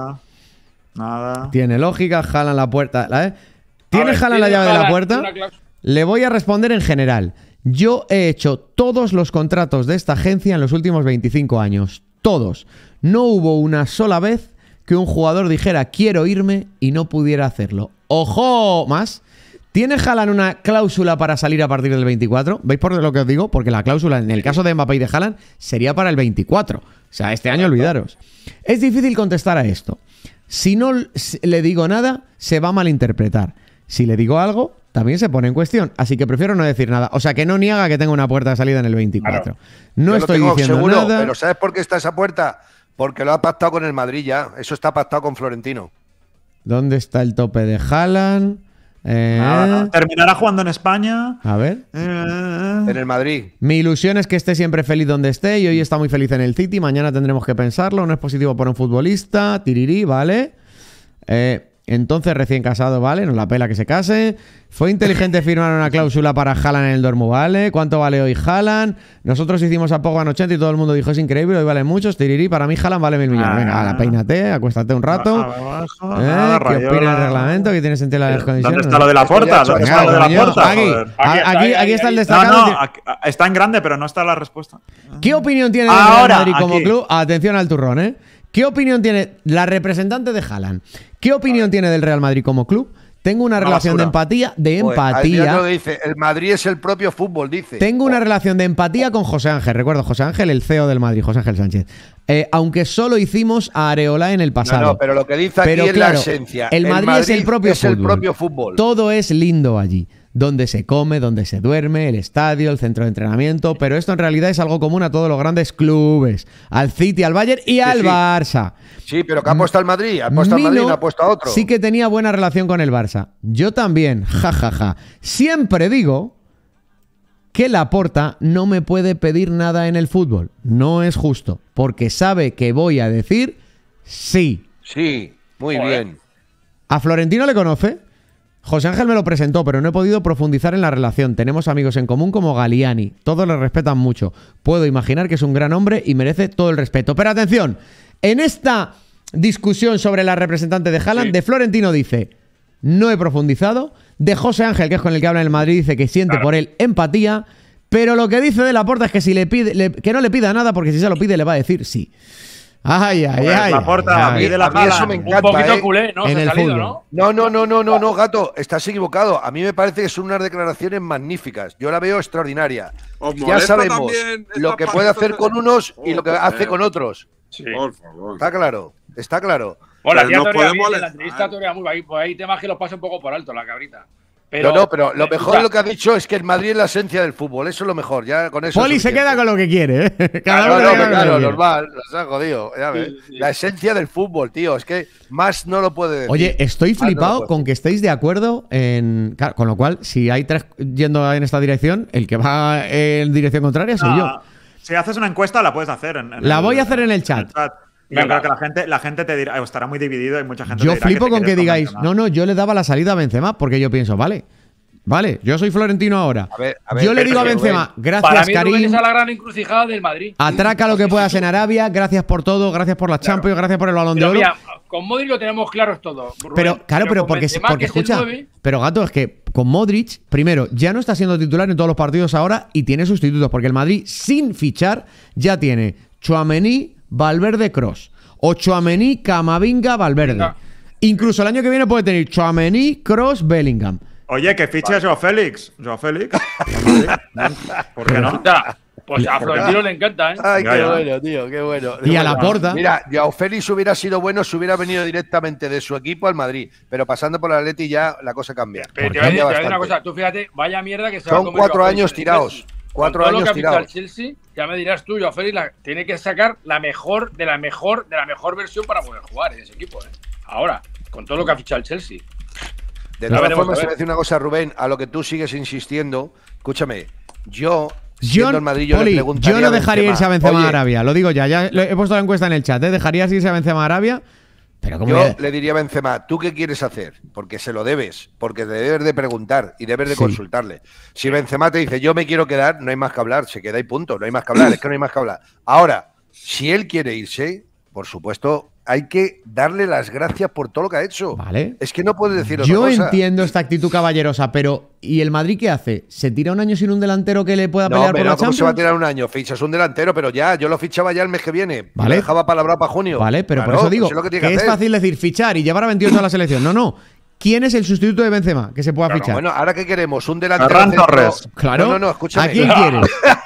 Nada. Tiene lógica, Haaland la puerta. ¿Tiene Haaland la llave de la puerta? Le voy a responder en general. Yo he hecho todos los contratos de esta agencia en los últimos 25 años. Todos. No hubo una sola vez que un jugador dijera quiero irme y no pudiera hacerlo. ¡Ojo! Más. ¿Tiene Haaland una cláusula para salir a partir del 24? ¿Veis por lo que os digo? Porque la cláusula en el caso de Mbappé y de Haaland sería para el 24. O sea, este año olvidaros. Es difícil contestar a esto. Si no le digo nada, se va a malinterpretar. Si le digo algo, también se pone en cuestión. Así que prefiero no decir nada. O sea, que no niega que tenga una puerta de salida en el 24. Claro. No Yo estoy lo tengo diciendo seguro, nada. Pero ¿sabes por qué está esa puerta? Porque lo ha pactado con el Madrid ya. Eso está pactado con Florentino. ¿Dónde está el tope de Haaland? Nada. Terminará jugando en España. A ver. En el Madrid. Mi ilusión es que esté siempre feliz donde esté y hoy está muy feliz en el City. Mañana tendremos que pensarlo. No es positivo para un futbolista. Tirirí, ¿vale? Entonces, recién casado, ¿vale? Nos la pela que se case. Fue inteligente firmar una cláusula para Haaland en el Dortmund, ¿vale? ¿Cuánto vale hoy Haaland? Nosotros hicimos a Pogba en 80 y todo el mundo dijo es increíble, hoy vale muchos. Tirirí, para mí Haaland vale 1.000 millones. Venga, peínate, acuéstate un rato. ¿Qué opina el reglamento? ¿Qué tiene sentido las condiciones? ¿Dónde está lo de la puerta? ¿Dónde está lo de la puerta? Aquí está el destacado. No, está en grande, pero no está la respuesta. ¿Qué opinión tiene el Real Madrid como club? Atención al turrón, ¿eh? ¿Qué opinión tiene la representante de Haaland? ¿Qué opinión tiene del Real Madrid como club? Tengo una relación de empatía. Lo dice. El Madrid es el propio fútbol, dice. Tengo una relación de empatía con José Ángel. Recuerdo, José Ángel, el CEO del Madrid, José Ángel Sánchez. Aunque solo hicimos a Areola en el pasado. No, pero lo que dice aquí es la esencia. El Madrid es el propio fútbol. Todo es lindo allí. Donde se come, donde se duerme, el estadio, el centro de entrenamiento, pero esto en realidad es algo común a todos los grandes clubes, al City, al Bayern y al Barça. Sí, pero ¿qué ha puesto al Madrid? Ha puesto al Madrid y no ha puesto a otro. Sí que tenía buena relación con el Barça. Yo también, jajaja. Siempre digo que Laporta no me puede pedir nada en el fútbol. No es justo, porque sabe que voy a decir sí. Sí, muy bien. ¿A Florentino le conoce? José Ángel me lo presentó, pero no he podido profundizar en la relación. Tenemos amigos en común como Galliani. Todos le respetan mucho. Puedo imaginar que es un gran hombre y merece todo el respeto. Pero atención, en esta discusión sobre la representante de Haaland, de Florentino dice, no he profundizado. De José Ángel, que es con el que habla en el Madrid, dice que siente por él empatía. Pero lo que dice de Laporta es que si le pide, que no le pida nada, porque si se lo pide le va a decir sí. Ay. Laporta, a mí eso me encanta. Un poquito culé, ¿no? En el salido, fútbol. No, gato, estás equivocado. A mí me parece que son unas declaraciones magníficas. Yo la veo extraordinaria. Ya sabemos lo que puede hacer con unos y lo que hace con otros. Sí. Por favor. Está claro. Hola, Pero tía no Torea, podemos bien, en la entrevista Torea muy bien. Pues hay temas que los pasa un poco por alto, la cabrita. Pero lo mejor de lo que ha dicho es que el Madrid es la esencia del fútbol. Eso es lo mejor. Ya con eso. Poli se queda con lo que quiere, ¿eh? Claro, normal. Nos ha jodido. Ya ves. Sí. La esencia del fútbol, tío. Es que más no lo puede decir. Oye, estoy flipado con que estéis de acuerdo en. Claro, con lo cual, si hay tres yendo en esta dirección, el que va en dirección contraria soy yo. Si haces una encuesta, la puedes hacer. La voy a hacer en el chat. Yo creo que la gente te dirá, estará muy dividido y mucha gente yo te dirá flipo que con que digáis, no, yo le daba la salida a Benzema porque yo pienso, vale, yo soy Florentino ahora. A ver, yo le digo a Benzema, gracias, para mí, Karim. es a la gran encrucijada del Madrid. Atraca lo que puedas en Arabia, gracias por todo, gracias por la Champions, gracias por el Balón de Oro. con Modric lo tenemos claro todo. Rubén, Pero, claro, pero con porque Benzema, que es el escucha, 9, pero Gato, es que con Modric, primero, ya no está siendo titular en todos los partidos ahora y tiene sustitutos, porque el Madrid, sin fichar, ya tiene Tchouaméni, Valverde, Kroos. O Tchouaméni, Camavinga, Valverde. Venga. Incluso el año que viene puede tener Tchouaméni, Kroos, Bellingham. Oye, que fiche a Joao Félix. Joao Félix. ¿Por qué no? Ya, pues a Florentino le encanta, ¿eh? Ay, Ya, qué ya. bueno, tío, qué bueno. Y a Laporta. Mira, Joao Félix hubiera sido bueno si hubiera venido directamente de su equipo al Madrid, pero pasando por el Atleti ya la cosa cambia. Pero te voy a Cambia decir una bastante. cosa, tú fíjate, vaya mierda que se va a Son comer 4 Joao Félix años en el tirados. Chelsea. 4 Con todo lo años que ha fichado tirados. el Chelsea, ya me dirás tú, Joao Félix tiene que sacar la mejor versión para poder jugar en ese equipo, ¿eh? Ahora, con todo lo que ha fichado el Chelsea. De Ya todas veremos, formas, a te ver. voy a decir una cosa, Rubén, a lo que tú sigues insistiendo, escúchame, siendo el Madrid, yo Poli, le preguntaría yo no dejaría irse a Benzema Oye, a Arabia. Lo digo ya he puesto la encuesta en el chat. ¿Dejarías irse a Benzema a Arabia? Pero como Yo le diría a Benzema, ¿tú qué quieres hacer? Porque se lo debes, porque te debes de preguntar y debes de Sí. consultarle. Si Benzema te dice, yo me quiero quedar, no hay más que hablar, se queda y punto, no hay más que hablar, es que no hay más que hablar. Ahora, si él quiere irse, por supuesto, hay que darle las gracias por todo lo que ha hecho. Vale. Es que no puedes decir otra Yo cosa. entiendo esta actitud caballerosa, pero ¿y el Madrid qué hace? ¿Se tira un año sin un delantero que le pueda No, pelear hombre, por la no, ¿cómo se va a Champions? tirar un año? Fichas un delantero, pero ya, yo lo fichaba ya el mes que viene. Vale. Lo dejaba palabrado para junio. Vale, pero por Claro, eso digo es lo que que, tiene que es hacer. fácil decir fichar y llevar a 28 a la selección. No. ¿Quién es el sustituto de Benzema que se pueda Claro, fichar? bueno, ¿ahora qué queremos? ¿Un delantero Ferran centro? Torres. Claro. No, escúchame. ¿A quién quieres?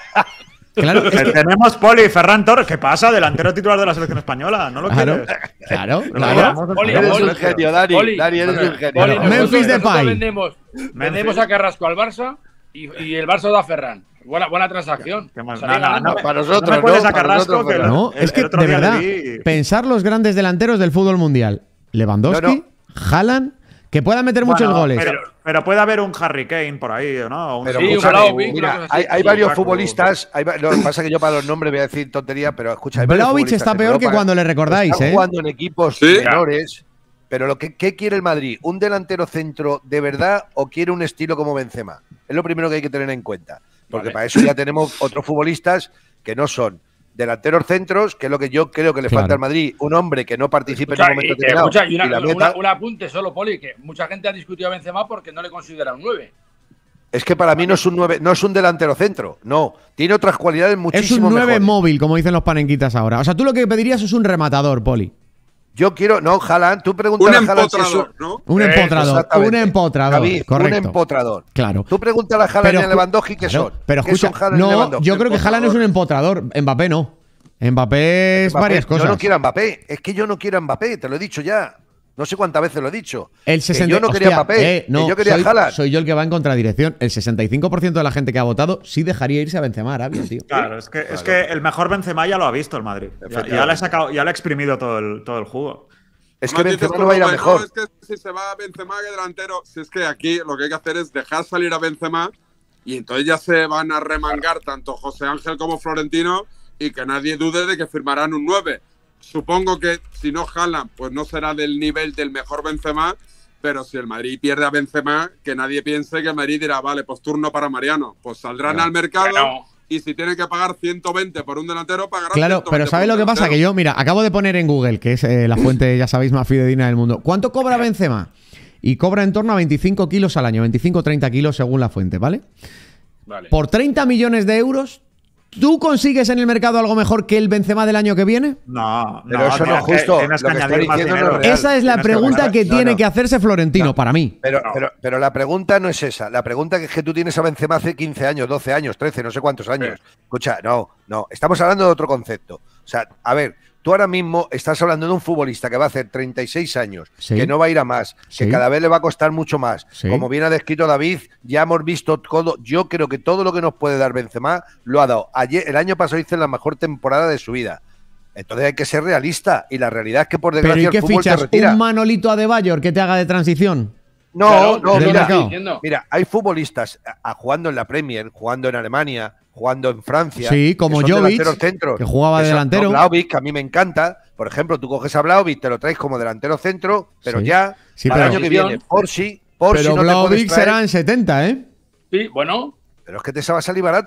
Claro, es que- Tenemos Poli, Ferran Torres. ¿Qué pasa? Delantero titular de la selección española. ¿No lo Claro, quieres? claro. Poli, Eres Poli, un genio, Dani. Poli, Dani, eres un genio. Poli, Memphis nosotros Depay. vendemos a Carrasco al Barça y el Barça da a Ferran. Buena transacción. ¿Qué más? Salía ganando. para nosotros, no me cueles ¿no? a Para Carrasco, nosotros, que Ferran. No, es que el otro de día verdad, le vi- pensar los grandes delanteros del fútbol mundial. Lewandowski, No. Haaland, que puedan meter muchos Bueno, goles. Pero puede haber un Harry Kane por ahí, ¿no? Pero Sí, un escúchame, Vlahovic, una mira, cosa así. hay Sí, varios Lukaku. futbolistas. Lo que pasa es que yo para los nombres voy a decir tontería, pero escucha. Hay varios Vlahovic futbolistas está en peor que Europa cuando le recordáis, están ¿eh? jugando en equipos Sí. menores. Pero ¿qué quiere el Madrid? ¿Un delantero centro de verdad o quiere un estilo como Benzema? Es lo primero que hay que tener en cuenta. Porque Vale. para eso ya tenemos otros futbolistas que no son delanteros centros, que es lo que yo creo que le Claro. falta al Madrid. Un hombre que no participe en un momento Y determinado. escucha, y y la meta. un apunte solo, Poli, que mucha gente ha discutido a Benzema porque no le considera un 9. Es que para mí no es un 9, no es un delantero centro. No. Tiene otras cualidades Es muchísimo un 9 mejores. móvil, como dicen los panenquitas ahora. O sea, tú lo que pedirías es un rematador, Poli. Yo quiero. No, Haaland, tú Un pregúntale a Haaland si es empotrador, ¿no? Un empotrador. exactamente. Un empotrador. David, correcto. un empotrador. Claro. Tú pregúntale a Haaland Pero y a escu- Lewandowski qué claro, son. Pero ¿Qué escucha, son Haaland y no, Lewandowski? yo creo que Haaland es un empotrador. Mbappé no. Mbappé es Mbappé, varias cosas. Yo no quiero a Mbappé. Es que yo no quiero a Mbappé, te lo he dicho ya. No sé cuántas veces lo he dicho. El Que 60, yo no quería a hostia, Mbappé, no, que yo quería a Haaland. soy yo el que va en contradirección. El 65% de la gente que ha votado sí dejaría irse a Benzema a Arabia, tío. Claro, es que el mejor Benzema ya lo ha visto el Madrid. Ya le ha sacado, ya le ha exprimido todo el jugo. Es que Además, dices Benzema tú, no va a ir a Rubén, mejor. Es que si se va a Benzema que delantero, si es que aquí lo que hay que hacer es dejar salir a Benzema y entonces ya se van a remangar tanto José Ángel como Florentino y que nadie dude de que firmarán un 9. Supongo que si no Haaland, pues no será del nivel del mejor Benzema, pero si el Madrid pierde a Benzema, que nadie piense que el Madrid dirá, vale, pues turno para Mariano. Pues saldrán al mercado Bueno. y si tienen que pagar 120 por un delantero, pagarán Claro, 120 pero ¿sabes por lo un que pasa? delantero. Que yo, mira, acabo de poner en Google, que es la fuente, ya sabéis, más fidedigna del mundo. ¿Cuánto cobra Benzema? Y cobra en torno a 25 kilos al año, 25 o 30 kilos según la fuente, ¿vale? Vale. Por 30 millones de euros, ¿tú consigues en el mercado algo mejor que el Benzema del año que viene? No, Pero eso no es justo. Lo que está diciendo no es real. Esa es la Tienes pregunta pagar. que No, tiene no. que hacerse Florentino, No. para mí. Pero la pregunta no es esa. La pregunta es que tú tienes a Benzema hace 15 años, 12 años, 13, no sé cuántos años. Escucha, no. Estamos hablando de otro concepto. O sea, a ver, tú ahora mismo estás hablando de un futbolista que va a hacer 36 años, Sí. que no va a ir a más, Sí. que cada vez le va a costar mucho más. Sí. Como bien ha descrito David, ya hemos visto todo. Yo creo que todo lo que nos puede dar Benzema lo ha dado. El año pasado hizo la mejor temporada de su vida. Entonces hay que ser realista. Y la realidad es que por Pero desgracia ¿y qué el fútbol se fichas? retira. ¿Un Manolito Adebayor que te haga de transición? No, Claro, no, es lo que mira, estoy diciendo. mira, hay futbolistas jugando en la Premier, jugando en Alemania, jugando en Francia. Sí, como que son Jovic, delanteros centros, que jugaba de son- delantero. no, Vlahovic, que a mí me encanta. Por ejemplo, tú coges a Vlahovic, te lo traes como delantero centro, pero Sí. ya Sí, para el pero- año que viene, por si Pero no te puedes Vlahovic traer. será en 70, ¿eh? Sí, bueno. Pero es que te va a salir barato.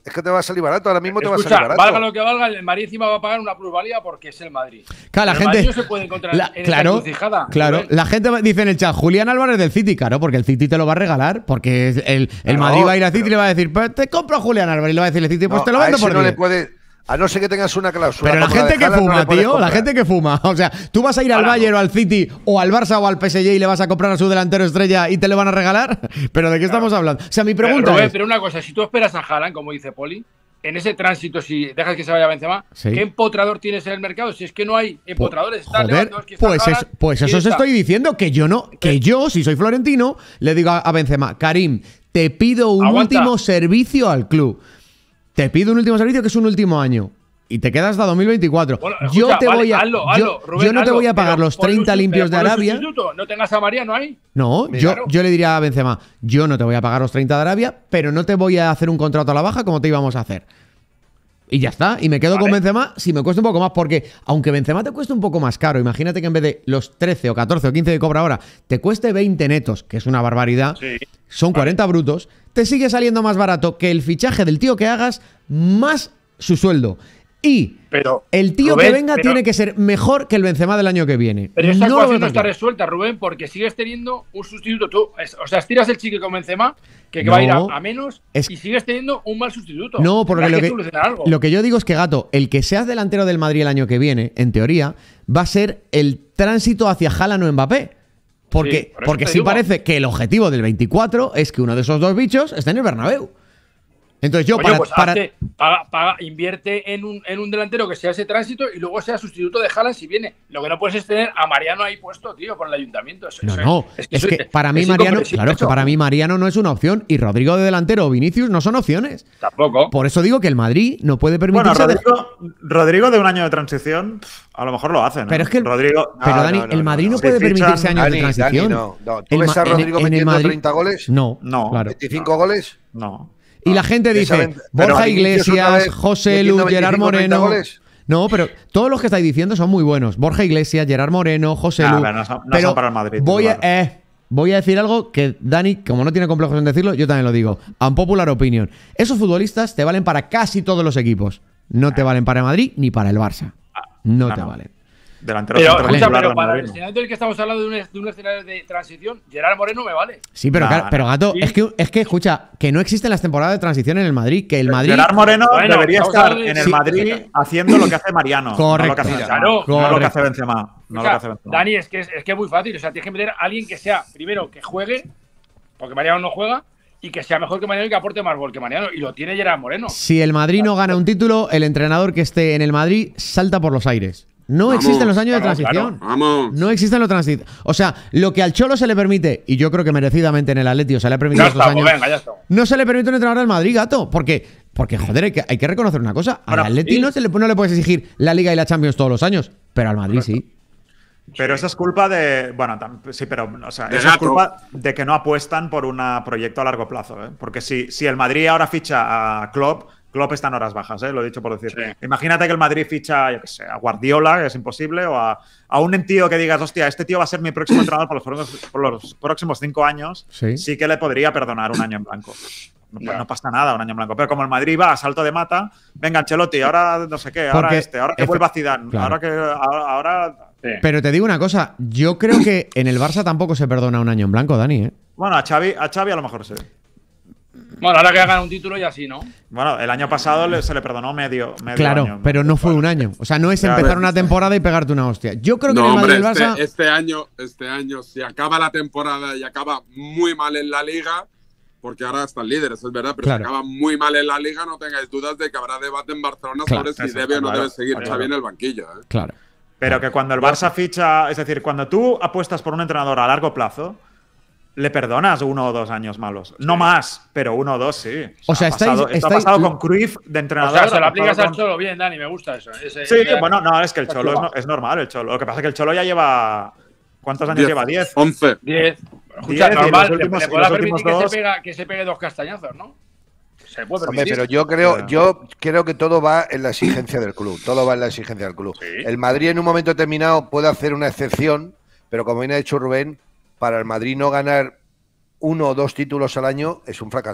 Es que te va a salir barato, ahora mismo te va a Escucha, salir barato. valga lo que valga, el Madrid encima va a pagar una plusvalía porque es el Madrid. Claro, la el gente. Madrid no se puede encontrar en esta encrucijada. Claro, la gente dice en el chat, Julián Álvarez del City, claro, porque el City te lo va a regalar, porque el Madrid va a ir al City y le va a decir, pues te compro a Julián Álvarez, y le va a decir el City, pues te lo vendo por 10. No le puede, a no ser que tengas una cláusula. Pero la gente que fuma, tío, la gente que fuma. O sea, tú vas a ir al Bayern o al City o al Barça o al PSG y le vas a comprar a su delantero estrella y te le van a regalar. ¿Pero de qué estamos hablando? O sea, mi pregunta es… Pero una cosa, si tú esperas a Haaland, como dice Poli, en ese tránsito, si dejas que se vaya Benzema, ¿qué empotrador tienes en el mercado? Si es que no hay empotradores. Pues eso os estoy diciendo, que yo, si soy florentino, le digo a Benzema, Karim, te pido un último servicio al club. Te pido un último servicio que es un último año. Y te quedas hasta 2024. Bueno, escucha, yo no te voy a pagar los 30 limpios de Arabia. ¿No tengas a Mariano ahí? No, yo le diría a Benzema, yo no te voy a pagar los 30 de Arabia, pero no te voy a hacer un contrato a la baja como te íbamos a hacer. Y ya está. Y me quedo con Benzema si me cuesta un poco más, porque aunque Benzema te cueste un poco más caro, imagínate que en vez de los 13 o 14 o 15 que cobra ahora, te cueste 20 netos, que es una barbaridad, son 40 brutos, te sigue saliendo más barato que el fichaje del tío que hagas más su sueldo. Y el tío que venga tiene que ser mejor que el Benzema del año que viene. Pero esta ecuación no está resuelta, Rubén, porque sigues teniendo un sustituto. Tú, o sea, estiras el chicle con Benzema, que va a ir a menos, y sigues teniendo un mal sustituto. No, porque lo que yo digo es que, Gato, el que seas delantero del Madrid el año que viene, en teoría, va a ser el tránsito hacia Haaland o Mbappé. Porque sí parece que el objetivo del 24 es que uno de esos dos bichos esté en el Bernabéu. Entonces yo invierte en un delantero que sea ese tránsito y luego sea sustituto de Haaland si viene. Lo que no puedes es tener a Mariano ahí puesto, tío, por el ayuntamiento. Es que para mí Mariano, claro, es que para mí Mariano no es una opción y Rodrigo de delantero o Vinicius no son opciones. Tampoco. Por eso digo que el Madrid no puede permitirse… Rodrigo de un año de transición, a lo mejor lo hace, ¿no? Pero es que Dani, el Madrid no puede permitirse años de transición. ¿Tú ves a Rodrigo metiendo 30 goles? No. Claro. ¿25 goles? No. Y la gente dice, Borja Iglesias, José Lu, Gerard Moreno… No, pero todos los que estáis diciendo son muy buenos. Borja Iglesias, Gerard Moreno, José Lu… No son para el Madrid. Voy a decir algo que Dani, como no tiene complejos en decirlo, yo también lo digo. Unpopular opinion. Esos futbolistas te valen para casi todos los equipos. No te valen para el Madrid ni para el Barça. No te valen. Pero para el escenario del que estamos hablando de un escenario de transición, Gerard Moreno me vale. Sí, pero Gato, es que escucha, que no existen las temporadas de transición en el Madrid, que el Madrid… Gerard Moreno debería estar en el Madrid haciendo lo que hace Mariano. Correcto. No lo que hace Benzema. Dani, es que es muy fácil. O sea, tienes que meter a alguien que sea, primero, que juegue, porque Mariano no juega, y que sea mejor que Mariano y que aporte más gol que Mariano. Y lo tiene Gerard Moreno. Si el Madrid no gana un título, el entrenador que esté en el Madrid salta por los aires. No existen los años de transición. No existen los transición. O sea, lo que al Cholo se le permite, y yo creo que merecidamente en el Atleti se le ha permitido estos años, no se le permite a un entrenador del Madrid, Gato. Porque joder, hay que reconocer una cosa. Al Atleti no le puedes exigir la Liga y la Champions todos los años, pero al Madrid sí. Pero eso es culpa de… Bueno, sí, pero o sea, eso es culpa de que no apuestan por un proyecto a largo plazo. Porque si el Madrid ahora ficha a Klopp está en horas bajas, lo he dicho por decir. Sí. Imagínate que el Madrid ficha, yo qué sé, a Guardiola, que es imposible, o a un tío que digas, hostia, este tío va a ser mi próximo entrenador por los próximos 5 años, sí que le podría perdonar un año en blanco. No pasa nada un año en blanco. Pero como el Madrid va a salto de mata, venga, Ancelotti, ahora no sé qué, ahora ahora que vuelva Zidane, claro. ahora… Sí. Pero te digo una cosa, yo creo que en el Barça tampoco se perdona un año en blanco, Dani, ¿eh? Bueno, a Xavi a lo mejor sí. Bueno, ahora que hagan un título y así, ¿no? Bueno, el año pasado se le perdonó medio claro, año. Pero no fue un año. O sea, no es empezar una temporada y pegarte una hostia. Yo creo que en el Madrid y el Barça… Este año, si acaba la temporada y acaba muy mal en la Liga, porque ahora están líderes, es verdad, pero si acaba muy mal en la Liga, no tengáis dudas de que habrá debate en Barcelona sobre si debe o no debe seguir Xavi en el banquillo. Claro. Pero que cuando el Barça ficha… Es decir, cuando tú apuestas por un entrenador a largo plazo… Le perdonas 1 o 2 años malos. Sí. No más, pero 1 o 2 sí. O sea, esto ha pasado con Cruyff de entrenador. O sea, se lo aplicas al Cholo bien, Dani, me gusta eso. Bueno, no, es que el Cholo es normal, el Cholo. Lo que pasa es que el Cholo ya lleva… ¿Cuántos años lleva? 10. 11. 10. Escucha, normal, le podrá permitir que se pegue 2 castañazos, ¿no? Se puede permitir. Pero yo creo que todo va en la exigencia del club. Todo va en la exigencia del club. Sí. El Madrid en un momento determinado puede hacer una excepción, pero como bien ha dicho Rubén, para el Madrid no ganar 1 o 2 títulos al año es un fracaso.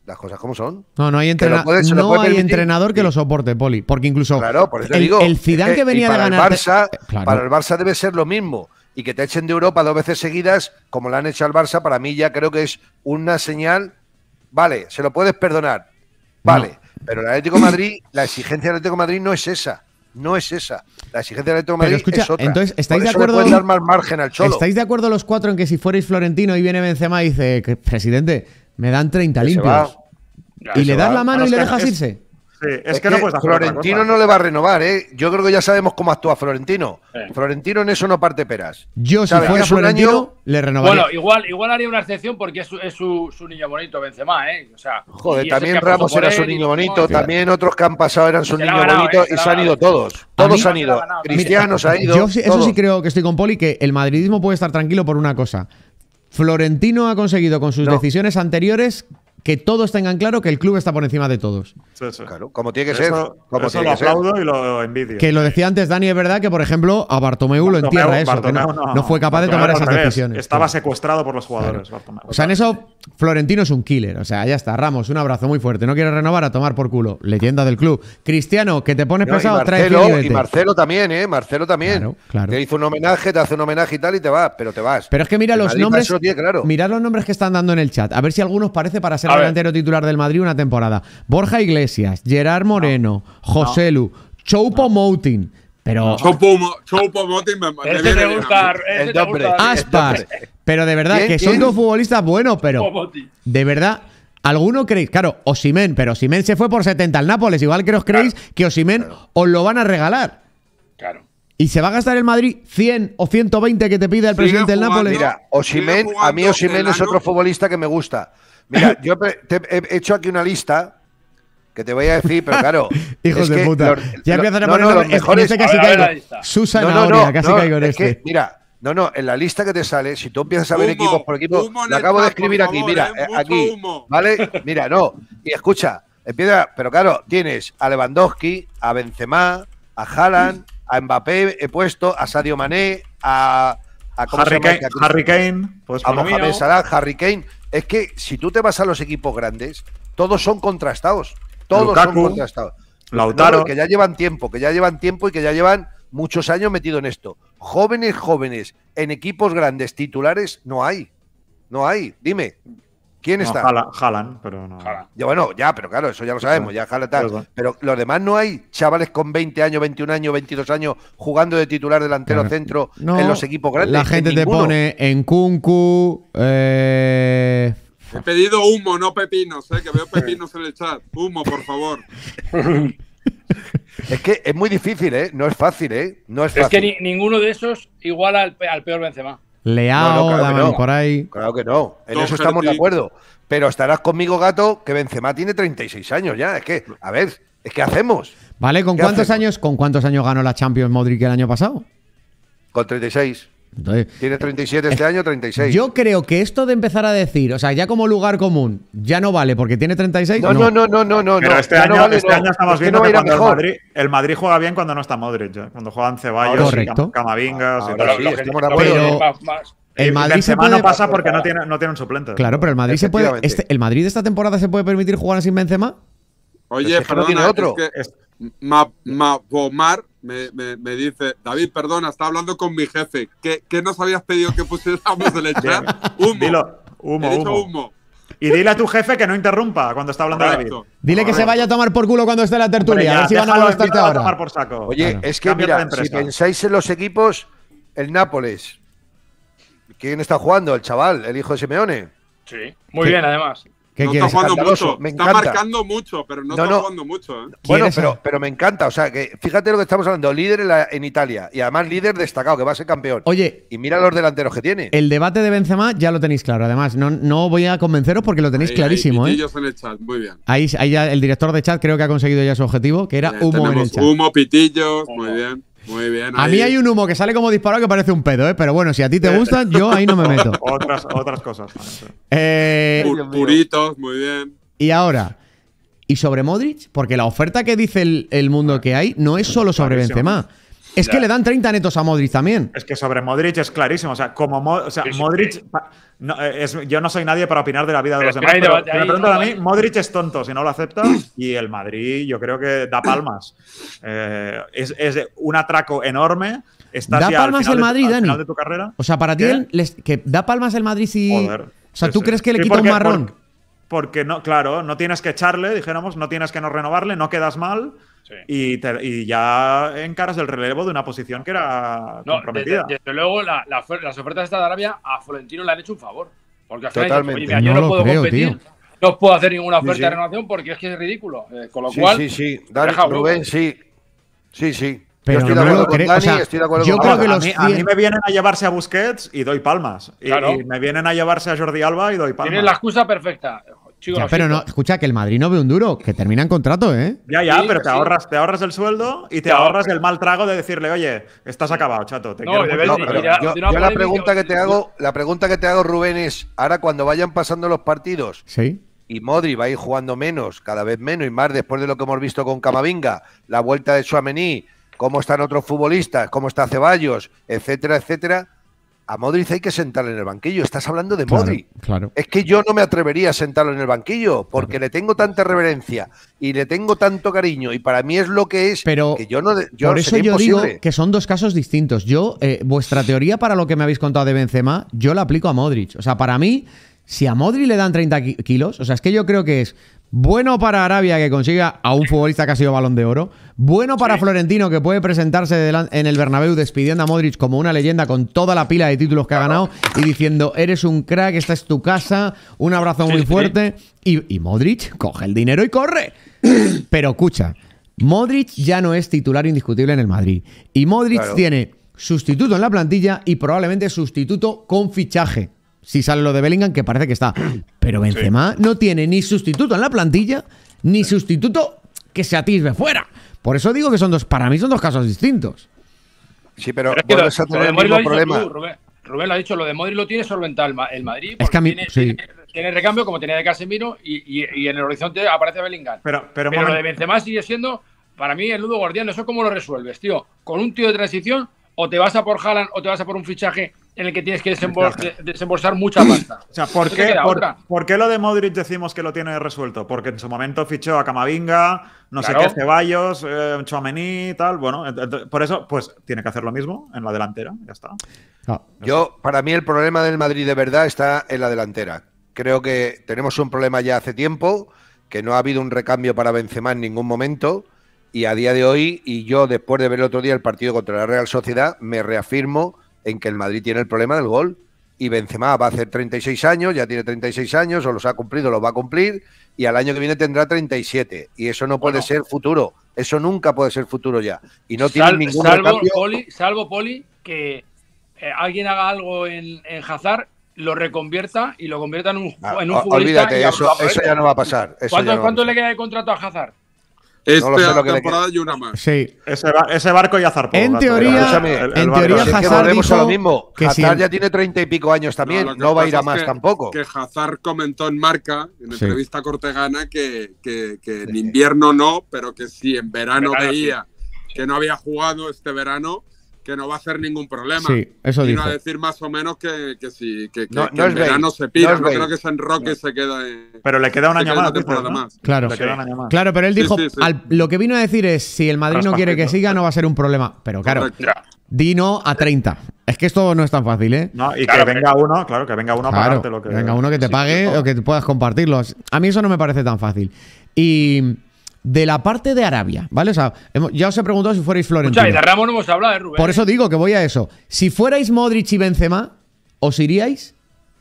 Las cosas como son. No hay, entrenador que lo soporte, Poli. Porque incluso claro, por eso digo, el Zidane que venía de ganar... Para el Barça debe ser lo mismo. Y que te echen de Europa 2 veces seguidas, como le han hecho al Barça, para mí ya creo que es una señal. Vale, se lo puedes perdonar. Vale, pero el Atlético de Madrid, la exigencia del Atlético de Madrid no es esa. No es esa. La exigencia del Atlético de Madrid es otra. Entonces, ¿estáis de acuerdo? Le dar más margen al Cholo. ¿Estáis de acuerdo los cuatro en que si fuerais Florentino y viene Benzema y dice, presidente, me dan 30 limpios? Y le das la mano y le dejas irse. Sí, es que no puedes hacer Florentino no le va a renovar, ¿eh? Yo creo que ya sabemos cómo actúa Florentino. Florentino en eso no parte peras. Yo, si fuera Florentino, le renovaría. Bueno, igual haría una excepción porque es su niño bonito, Benzema, ¿eh? O sea, joder, también Ramos era su niño bonito, también otros que han pasado eran su niño bonito y se han ido todos. Todos se han ido. Cristiano se ha ido. Yo eso sí creo que estoy con Poli, que el madridismo puede estar tranquilo por una cosa. Florentino ha conseguido con sus decisiones anteriores que todos tengan claro que el club está por encima de todos. Sí. Claro, como tiene que ser. Eso lo aplaudo y lo envidio. Que lo decía antes Dani, es verdad que, por ejemplo, a Bartomeu lo entierra eso, que no fue capaz de tomar esas decisiones. Estaba secuestrado por los jugadores, Bartomeu. O sea, en eso, Florentino es un killer. O sea, ya está. Ramos, un abrazo muy fuerte. No quiere renovar, a tomar por culo. Leyenda del club. Cristiano, que te pones pesado, trae y Marcelo también, ¿eh? Marcelo también. Claro. Te hizo un homenaje, te hace un homenaje y tal y te vas, pero te vas. Pero es que mira los nombres. Mirad los nombres que están dando en el chat. A ver si algunos parece para ser delantero titular del Madrid una temporada. Borja Iglesias, Gerard Moreno, Joselu, Choupo Moting. Pero Choupo Moting ese te gusta. Aspas. Pero de verdad, que son dos futbolistas buenos, pero de verdad, ¿alguno creéis? Claro, Osimhen, pero Osimhen se fue por 70 al Nápoles. Igual que os creéis que Osimhen os lo van a regalar. Claro. ¿Y se va a gastar el Madrid 100 o 120 que te pide el presidente del Nápoles? Mira, Osimhen, a mí Osimhen es otro futbolista que me gusta. Mira, yo te he hecho aquí una lista que te voy a decir, pero claro. Hijos de puta. Ya empiezan a poner los mejores. Casi caigo. Susana Zanahoria, casi caigo en este. Mira, en la lista que te sale, si tú empiezas a ver equipos por equipo, lo acabo de escribir aquí, mira, aquí, ¿vale? Mira, y escucha, empieza, pero claro, tienes a Lewandowski, a Benzema, a Haaland, a Mbappé, he puesto, a Sadio Mané, a Harry Kane, a Mohamed Salah, Harry Kane. Es que si tú te vas a los equipos grandes, todos son contrastados. Todos Lukaku, son contrastados. Lautaro. Que ya llevan tiempo y que ya llevan muchos años metido en esto. Jóvenes en equipos grandes titulares no hay. No hay. Dime, ¿quién está? Haaland, pero no. Pero claro, eso ya lo sabemos, ya Haaland tal. Pero los demás no hay chavales con 20 años, 21 años, 22 años jugando de titular delantero centro en los equipos grandes. La gente te pone en Nkunku, He pedido humo, no pepinos, que veo pepinos en el chat. Humo, por favor. Es que es muy difícil, no es fácil, no es fácil. Es que ninguno de esos iguala al peor Benzema. Leao, claro por ahí. Claro que no, en eso estamos de acuerdo. Pero estarás conmigo, Gato, que Benzema tiene 36 años ya. Es que, a ver, ¿qué hacemos? Vale, ¿con cuántos años ganó la Champions Modric el año pasado? Con 36. Entonces, tiene 37 este año, 36. Yo creo que esto de empezar a decir, o sea, ya como lugar común, ya no vale porque tiene 36. No. Pero este año estamos viendo que cuando el Madrid juega bien cuando no está Modric, cuando juegan Ceballos, Camavingas y tal. Sí, estamos de acuerdo. El Madrid se puede, no pasa porque no tiene un suplente. Claro, pero el Madrid se puede. ¿El Madrid de esta temporada se puede permitir jugar sin Benzema? Oye, pero no tiene otro. Mapomar me dice, David, perdona, estaba hablando con mi jefe. ¿Qué nos habías pedido que pusiéramos en el chat? Humo. Dilo, humo. Y dile a tu jefe que no interrumpa cuando está hablando David. Dile que se vaya a tomar por culo cuando esté en la tertulia. A ver si van a molestarte ahora. Tomar por saco. Oye, es que mira, si pensáis en los equipos, el Nápoles. ¿Quién está jugando? El chaval, el hijo de Simeone. Sí, muy bien, además. No está jugando mucho, está marcando mucho, pero no está jugando mucho. Bueno, pero me encanta. O sea, que fíjate lo que estamos hablando. Líder en Italia y además líder destacado, que va a ser campeón. Oye, y mira los delanteros que tiene. El debate de Benzema ya lo tenéis claro. Además, no voy a convenceros porque lo tenéis clarísimo. Pitillos en el chat, muy bien. Ahí ya el director de chat creo que ha conseguido ya su objetivo, que era humo en el chat. Humo, pitillos, muy bien. Muy bien. A mí hay un humo que sale como disparado que parece un pedo, pero bueno, si a ti te gusta, yo ahí no me meto. Otras cosas. Puritos, muy bien. Y ahora, ¿y sobre Modric? Porque la oferta que dice el mundo que hay no es solo sobre Benzema. Es que le dan 30 netos a Modric también. Es que sobre Modric es clarísimo. O sea, Modric. No, yo no soy nadie para opinar de la vida de los demás. Pero me preguntan a mí, Modric es tonto si no lo acepta. Y el Madrid, yo creo que da palmas. Es un atraco enorme. ¿Da palmas el Madrid, Dani? Final de tu carrera. O sea, para ti, que ¿da palmas el Madrid si. Joder. O sea, ¿tú crees que le quita un marrón? Porque no, claro, no tienes que echarle, dijéramos, no tienes que no renovarle, no quedas mal. Sí. Y ya encaras el relevo de una posición que era comprometida. Desde luego, las ofertas de Arabia a Florentino le han hecho un favor. Porque al final totalmente. Yo no puedo competir, no puedo hacer ninguna oferta de renovación porque es que es ridículo. Con lo cual. Sí. Dani, Rubén, sí. Pero yo estoy de acuerdo con Dani, estoy de acuerdo con Dani. A mí me vienen a llevarse a Busquets y doy palmas. Claro. Y me vienen a llevarse a Jordi Alba y doy palmas. Tienes la excusa perfecta. Ya, pero no, escucha, que el Madrid no ve un duro, que termina en contrato, ¿eh? Ya, pero te ahorras el sueldo y te ahorras el mal trago de decirle, oye, estás acabado, chato. Yo la pregunta que te hago, Rubén, es, ahora cuando vayan pasando los partidos, ¿sí? Y Modric va a ir jugando menos, cada vez menos, y más después de lo que hemos visto con Camavinga, la vuelta de Tchouaméni, cómo están otros futbolistas, cómo está Ceballos, etcétera, etcétera. A Modric hay que sentarle en el banquillo. Estás hablando de Modric. Claro. Es que yo no me atrevería a sentarlo en el banquillo porque le tengo tanta reverencia y le tengo tanto cariño y para mí es lo que es. Pero que yo no, por eso yo digo que son dos casos distintos. Yo, vuestra teoría para lo que me habéis contado de Benzema, yo la aplico a Modric. O sea, para mí, si a Modric le dan 30 kilos, o sea, es que yo creo que es bueno para Arabia que consiga a un futbolista que ha sido Balón de Oro. Bueno para Florentino que puede presentarse en el Bernabéu despidiendo a Modric como una leyenda con toda la pila de títulos que ha ganado y diciendo, eres un crack, esta es tu casa, un abrazo muy fuerte. Y Modric coge el dinero y corre. Pero escucha, Modric ya no es titular indiscutible en el Madrid. Y Modric tiene sustituto en la plantilla y probablemente sustituto con fichaje. Si sale lo de Bellingham, que parece que está. Pero Benzema no tiene ni sustituto en la plantilla, ni sustituto que se atisbe fuera. Por eso digo que para mí son dos casos distintos. Sí, pero vuelves a tener el mismo problema. Rubén lo ha dicho, lo de Modric lo tiene solventado el Madrid. Es que a mí, tiene recambio como tenía de Casemiro y en el horizonte aparece Bellingham. Pero lo de Benzema sigue siendo, para mí, el nudo gordiano. ¿Eso cómo lo resuelves, tío? ¿Con un tío de transición o te vas a por Haaland o te vas a por un fichaje en el que tienes que desembolsar mucha pasta? O sea, ¿por qué lo de Modric decimos que lo tiene resuelto? Porque en su momento fichó a Camavinga, no sé qué, Ceballos, Tchouaméni y tal. Bueno, por eso, pues tiene que hacer lo mismo en la delantera. Ya está. Para mí el problema del Madrid de verdad está en la delantera. Creo que tenemos un problema ya hace tiempo, que no ha habido un recambio para Benzema en ningún momento. Y a día de hoy, y yo después de ver el otro día el partido contra la Real Sociedad, me reafirmo en que el Madrid tiene el problema del gol. Y Benzema va a hacer 36 años, ya tiene 36 años, o los ha cumplido, los va a cumplir, y al año que viene tendrá 37. Y eso no puede ser futuro. Eso nunca puede ser futuro ya. Y no tiene ningún recambio. Salvo Poli, que alguien haga algo en Hazard, lo reconvierta y lo convierta en un futbolista. Olvídate, eso ya no va a pasar. ¿Cuánto le queda de contrato a Hazard? Esta temporada y una más. Sí. Ese barco ya zarpó. En teoría, Hazard dijo, lo mismo. Que Hazard ya tiene 30 y pico años también. No va a ir a más tampoco. Que Hazard comentó en Marca, en entrevista cortegana, que en invierno no, pero que si en verano veía que no había jugado este verano, que no va a ser ningún problema. Sí, eso dijo. Vino a decir más o menos que en verano se pira. No creo que se enroque y se queda. Pero le queda un año más. Claro, pero él dijo, lo que vino a decir es, si el Madrid no quiere que siga, no va a ser un problema. Pero claro, Dino a 30. Es que esto no es tan fácil, ¿eh? No, y que venga uno, a pagarte lo que… venga uno que te pague o que puedas compartirlo. A mí eso no me parece tan fácil. Y… de la parte de Arabia, ¿vale? O sea, ya os he preguntado si fuerais Florentino. Y de Ramos no hemos hablado, Rubén. Por eso digo que voy a eso. Si fuerais Modric y Benzema, ¿os iríais?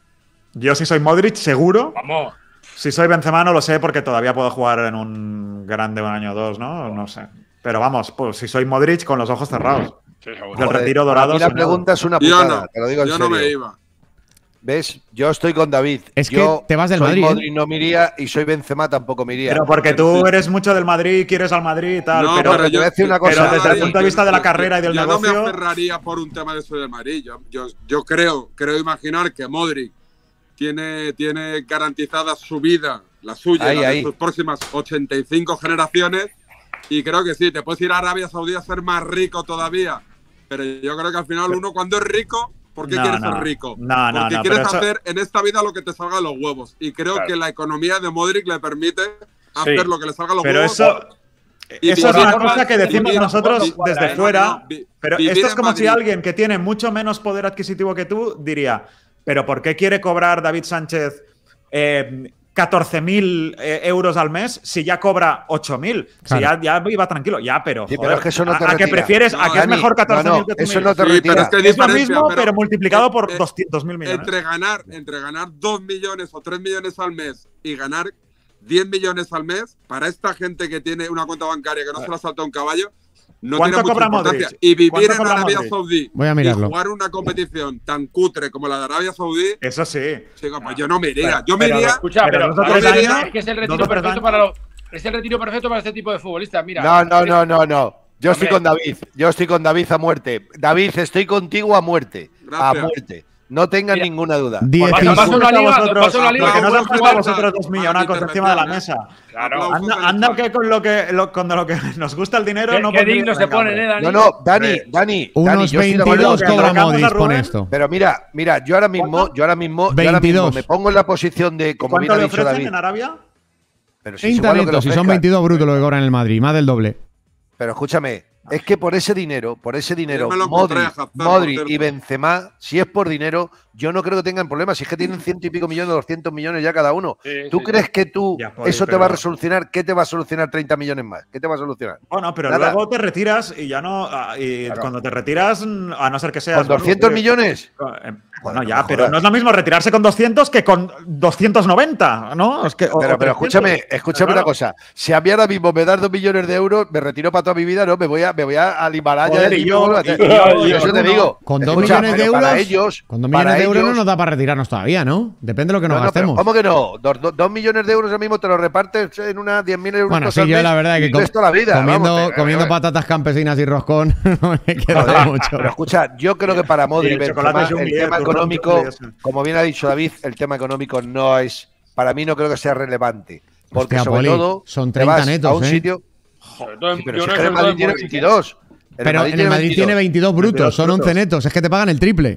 Yo si soy Modric, seguro. Vamos. Si soy Benzema no lo sé porque todavía puedo jugar en un grande un año o dos, ¿no? No sé. Pero vamos, pues si soy Modric con los ojos cerrados. Sí, el retiro dorado. Y la pregunta es una putada, te lo digo en serio. Yo no me iba. ¿Ves? Yo estoy con David. Es que te vas del Madrid. Modric no me iría y soy Benzema tampoco me iría. Pero porque tú eres mucho del Madrid, quieres al Madrid y tal. No, pero yo voy a decir una cosa. Pero desde el punto de vista de la carrera y del negocio… Yo no me aferraría por un tema de eso del Madrid. Yo creo imaginar que Modric tiene garantizada su vida, la suya, y la de sus próximas 85 generaciones, Y creo que sí, te puedes ir a Arabia Saudí a ser más rico todavía. Pero yo creo que al final uno cuando es rico, ¿por qué quieres ser rico? Porque quieres hacer en esta vida lo que te salga de los huevos. Y creo que la economía de Modric le permite hacer lo que le salga de los huevos. Eso es una cosa que decimos nosotros desde fuera. Pero esto es como si alguien que tiene mucho menos poder adquisitivo que tú diría, ¿pero por qué quiere cobrar David Sánchez 14.000 euros al mes si ya cobra 8.000? Si ya iba tranquilo. Ya, pero, sí, pero es que eso no te ¿a qué prefieres? ¿A qué es mejor 14.000 que 8.000? Eso no te retira. Pero es lo mismo, pero multiplicado por 200.000 millones. Entre ganar 2 millones o 3 millones al mes y ganar 10 millones al mes, para esta gente que tiene una cuenta bancaria que no se la salta un caballo, no tiene mucha importancia. Y vivir en Arabia Saudí y jugar una competición tan cutre como la de Arabia Saudí, eso sí. Pues yo no me iría. Yo me iría. Escucha, pero es que es el retiro perfecto es el retiro perfecto para este tipo de futbolistas. Mira. No. Yo estoy con David. Yo estoy con David a muerte. David, estoy contigo a muerte. Gracias. A muerte. No tengan ninguna duda. Paso la liga, porque no os han puesto a vosotros 2 millonacos encima de la mesa. Claro. Anda que con lo que nos gusta el dinero no qué digno se ponen, Dani. No, Dani. Unos 22 cobra Modric con esto. Pero mira, yo ahora mismo me pongo en la posición de, como bien ha dicho David. ¿Cuánto le ofrecen en Arabia? Pero si si son 22 brutos lo que cobran en el Madrid, más del doble. Pero escúchame, es que por ese dinero, Modric y Benzema, si es por dinero, yo no creo que tengan problemas. Si es que tienen 100 y pico millones, 200 millones ya cada uno. ¿Tú crees que eso te va a resolucionar? ¿Qué te va a solucionar 30 millones más? ¿Qué te va a solucionar? Bueno, pero luego te retiras y ya no. Y cuando te retiras, a no ser que seas. ¿Con 200 millones? Bueno, ya, pero no es lo mismo retirarse con 200 que con 290, ¿no? Es que, pero escúchame una cosa. Si a mí ahora mismo me das 2 millones de euros, me retiro para toda mi vida, ¿no? Me voy al Himalaya. Eso te digo. Con 2 millones de euros. Con 2 millones de euros no nos da para retirarnos todavía, ¿no? Depende de lo que nos gastemos. ¿Cómo que no? 2 millones de euros ahora mismo te lo repartes en unas 10.000 euros. Bueno, sí, yo la verdad es que toda la vida, comiendo patatas campesinas y roscón no me queda mucho. Pero escucha, yo creo que para Modric el tema económico, como bien ha dicho David, el tema económico no es, para mí no creo que sea relevante. Porque sobre todo son 30 netos, a un sitio. Pero si es que el Madrid tiene 22. Pero en el Madrid tiene 22 brutos, son 11 netos, es que te pagan el triple.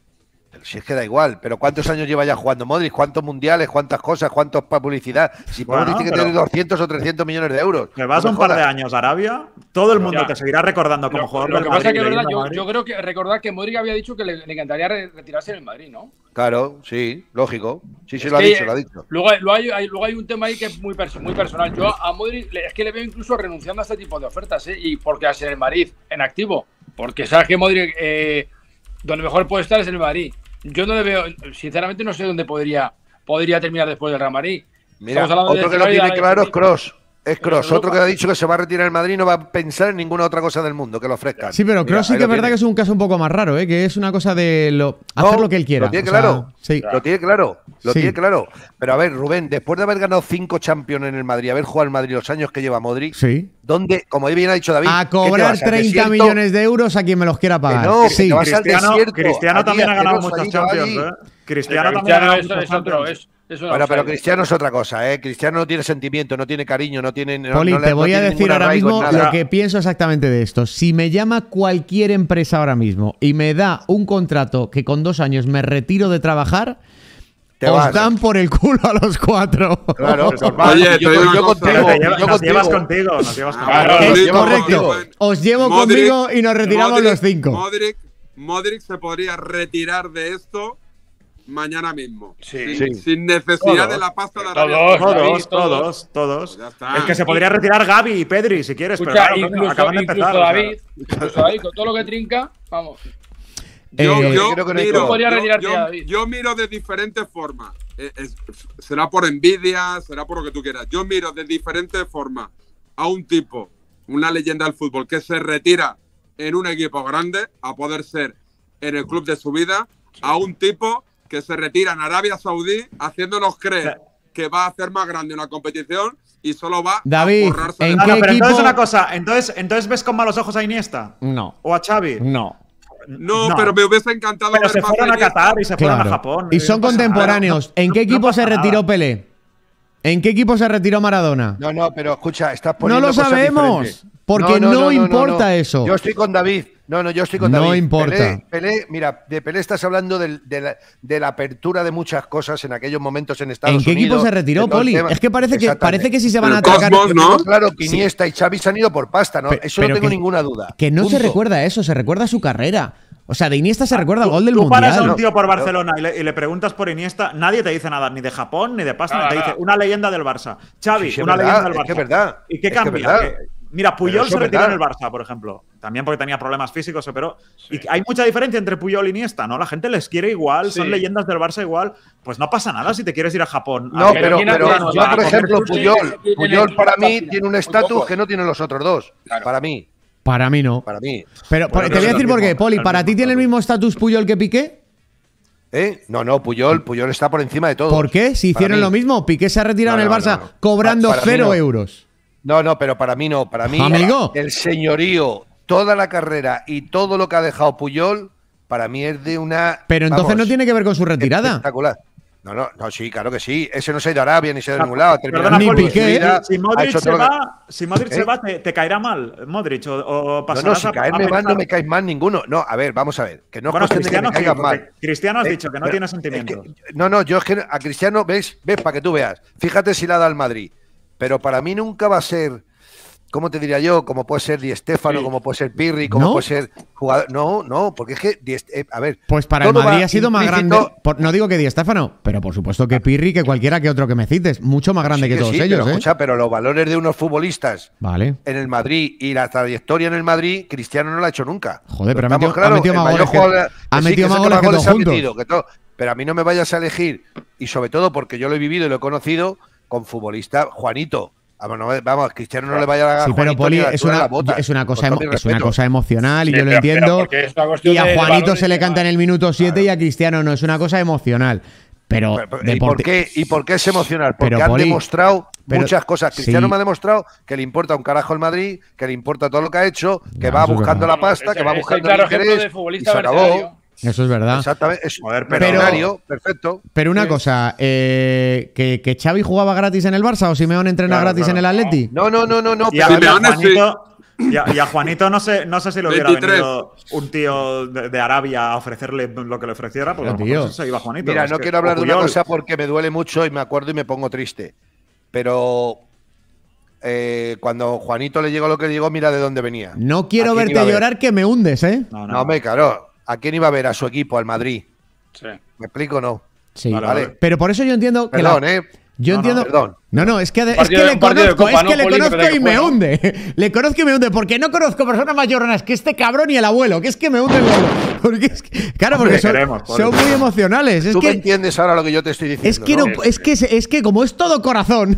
Si es que da igual, pero ¿cuántos años lleva ya jugando Modric? ¿Cuántos mundiales? ¿Cuántas cosas? ¿Cuántos para publicidad? Si Modric tiene que tener 200 o 300 millones de euros. Me vas un par de años a Arabia, todo el mundo te seguirá recordando como jugador del Madrid. Lo que pasa es que, verdad, yo creo que recordar que Modric había dicho que le encantaría retirarse en el Madrid, ¿no? Claro, sí, lógico. Sí, lo ha dicho. Luego hay un tema ahí que es muy personal. Yo a Modric es que le veo incluso renunciando a este tipo de ofertas, ¿eh? Y porque hace en el Madrid, en activo. Porque sabes que Modric, donde mejor puede estar es en el Madrid. Yo no le veo, sinceramente no sé dónde podría terminar después del Real Madrid. Mira, otro que lo tiene claro es Kroos. Otro que ha dicho que se va a retirar el Madrid, no va a pensar en ninguna otra cosa del mundo que lo ofrezcan. Sí, pero Kroos sí que es verdad que es un caso un poco más raro, que es una cosa de hacer lo que él quiera. Lo tiene claro. Sí. Lo tiene claro. Pero a ver, Rubén, después de haber ganado 5 Champions en el Madrid, haber jugado en Madrid los años que lleva Modric, ¿dónde, como bien ha dicho David, a cobrar 30 millones de euros a quien me los quiera pagar? No, sí. Te vas al desierto. Cristiano también ha ganado muchos Champions, Cristiano también ha ganado muchos Champions. Bueno, pero Cristiano es otra cosa, Cristiano no tiene sentimiento, no tiene cariño, no tiene. Poli, te voy a decir ahora mismo lo que pienso exactamente de esto. Si me llama cualquier empresa ahora mismo y me da un contrato que con 2 años me retiro de trabajar, os dan por el culo a los 4. Claro, oye, nos llevas contigo. Es correcto. Os llevo conmigo y nos retiramos los 5. Modric se podría retirar de esto mañana mismo. Sí. Sin necesidad de la pasta de Arabia. Todos. Pues es que se podría retirar Gavi y Pedri si quieres. Escucha, pero claro, acaban de empezar. Incluso David, con todo lo que trinca, vamos. Yo miro de diferentes formas. Será por envidia, será por lo que tú quieras. Yo miro de diferentes formas a un tipo, una leyenda del fútbol, que se retira en un equipo grande, a poder ser en el club de su vida, a un tipo que se retira en Arabia Saudí haciéndonos creer que va a hacer más grande una competición y solo va a borrarse. ¿En qué pero equipo? entonces una cosa, entonces ves con malos ojos a Iniesta. No. O a Xavi. No, pero me hubiese encantado pero ver se más fueron a Qatar y se fueron a Japón. Y son contemporáneos. ¿En qué equipo se retiró Pelé? ¿En qué equipo se retiró Maradona? No, pero escucha, estás No poniendo lo cosas sabemos, diferentes. porque no importa eso. Yo estoy con David. Yo estoy con David. No importa. Pelé, mira, de Pelé estás hablando de la apertura de muchas cosas en aquellos momentos en Estados Unidos. ¿En qué equipo se retiró, Poli? Es que parece que si se van a atracar… Cosmos, ¿no? Claro, que Iniesta y Xavi se han ido por pasta, ¿no? Eso no tengo ninguna duda. Que no Punto. se recuerda eso, se recuerda su carrera. O sea, de Iniesta se recuerda el gol del Tú Mundial. paras a un tío por Barcelona y le preguntas por Iniesta, nadie te dice nada, ni de Japón, ni de pasta, te dice una leyenda del Barça. Xavi, Sí, una verdad, leyenda del Barça. es que es verdad. ¿Y qué Es que es cambia? verdad. Mira, Puyol eso se es retiró en verdad. el Barça, por ejemplo. También porque tenía problemas físicos, pero… Y hay mucha diferencia entre Puyol y Iniesta, ¿no? La gente les quiere igual, son leyendas del Barça igual. Pues no pasa nada si te quieres ir a Japón. No, pero ¿quién ha tirado? yo, por ejemplo, Porque Puyol para mí tiene tiene un muy estatus poco. que no tienen los otros dos. Claro. Para mí. Para mí no. Para mí. Pero Bueno, te voy a pero decir es por qué, el Poli. mismo ¿Para ti tiene el mismo estatus Puyol que Piqué? No, Puyol está por encima de todo. ¿Por qué? Si Para hicieron mí. lo mismo. Piqué se ha retirado No, en el no, Barça no, no. cobrando Para mí 0 no. euros. No, pero para mí no. Para mí, Amigo. el señorío, toda la carrera y todo lo que ha dejado Puyol, para mí es de una. Pero entonces no tiene que ver con su retirada. Espectacular. No, sí, claro que sí. Ese no se ha ido a Arabia ni se ha ido a ningún lado. Ha terminado Perdona, Ni con Poli, su Piqué. vida, si ha Modric hecho se todo lo que- va, si Modric se va, te caerá mal, Modric, o pasarás si a caerme mal pensar… no me caes mal ninguno. No, a ver, vamos a ver. Que no es Bueno, cuestión de que me Cristiano sí, caigas porque mal. Cristiano has dicho que no pero tiene es sentimientos. yo es que a Cristiano, ¿ves? Para que tú veas. Fíjate si la da al Madrid. Pero para mí nunca va a ser, ¿cómo te diría yo? Como puede ser Di Stéfano, como puede ser Pirri, como ¿No? puede ser jugador. No, porque es que, a ver. Pues para el todo Madrid va ha sido más implícito. grande. No digo que Di Stéfano, pero por supuesto que Pirri, que cualquiera que otro que me cites. Mucho más grande Sí que todos sí, ellos, pero, ¿eh? escucha, pero los valores de unos futbolistas Vale. en el Madrid y la trayectoria en el Madrid, Cristiano no la ha hecho nunca. Joder, pero Estamos ha metido el más mayor goles que- jugador- ha que sí, metido que más es el goles que goles todos ha juntos. metido, pero a mí no me vayas a elegir, y sobre todo porque yo lo he vivido y lo he conocido, con futbolista Juanito. Vamos, Cristiano no le vaya a Sí, pero Juanito Poli, ni a la es altura de una, las botas, es una cosa con todo mi es una respeto. cosa emocional y Sí, yo lo pero entiendo. porque es una cuestión Y a de Juanito valores se le que canta en el minuto 7 y a Cristiano no, es una cosa emocional. Pero ¿Y por qué es emocional? Porque Pero, han Poli, demostrado pero- muchas cosas. Cristiano sí. me ha demostrado que le importa un carajo el Madrid, que le importa todo lo que ha hecho, que Ya, va eso es buscando verdad. la pasta, que va Es el buscando claro el ejemplo interés de y futbolista se acabó. mercenario. Eso es verdad. Exactamente, es Joder, pero- mercenario, perfecto. Pero una cosa, que Xavi jugaba gratis en el Barça o Simeone entrena Claro, gratis claro. en el Atleti. No, Y a, pero- y a Simeone Juanito, y a Juanito no sé si le hubiera 23. venido un tío de Arabia a ofrecerle lo que le ofreciera, porque a lo Tío. mejor se iba Juanito. Mira, Es no que- quiero hablar o de una Puyol. cosa porque me duele mucho y me acuerdo y me pongo triste. Pero cuando Juanito le llegó lo que le llegó, mira de dónde venía. No quiero ¿A quién verte iba a ver? llorar que me hundes, ¿eh? No, hombre, claro. ¿A quién iba a ver? A su equipo, al Madrid. Sí. ¿Me explico o no? Sí. Vale. Pero por eso yo entiendo que Perdón, Yo No, entiendo. perdón. No, es que, Un partido de le conozco, Copa, ¿no, le Poli? conozco Que y me juega. hunde. Le conozco y me hunde. Porque no conozco personas más lloronas que este cabrón y el abuelo. Que es que me hunde el abuelo. Porque es que, claro, porque Hombre, queremos, Poli. son muy emocionales. Es Tú me que, entiendes ahora lo que yo te estoy diciendo. es que no, es que como es todo corazón,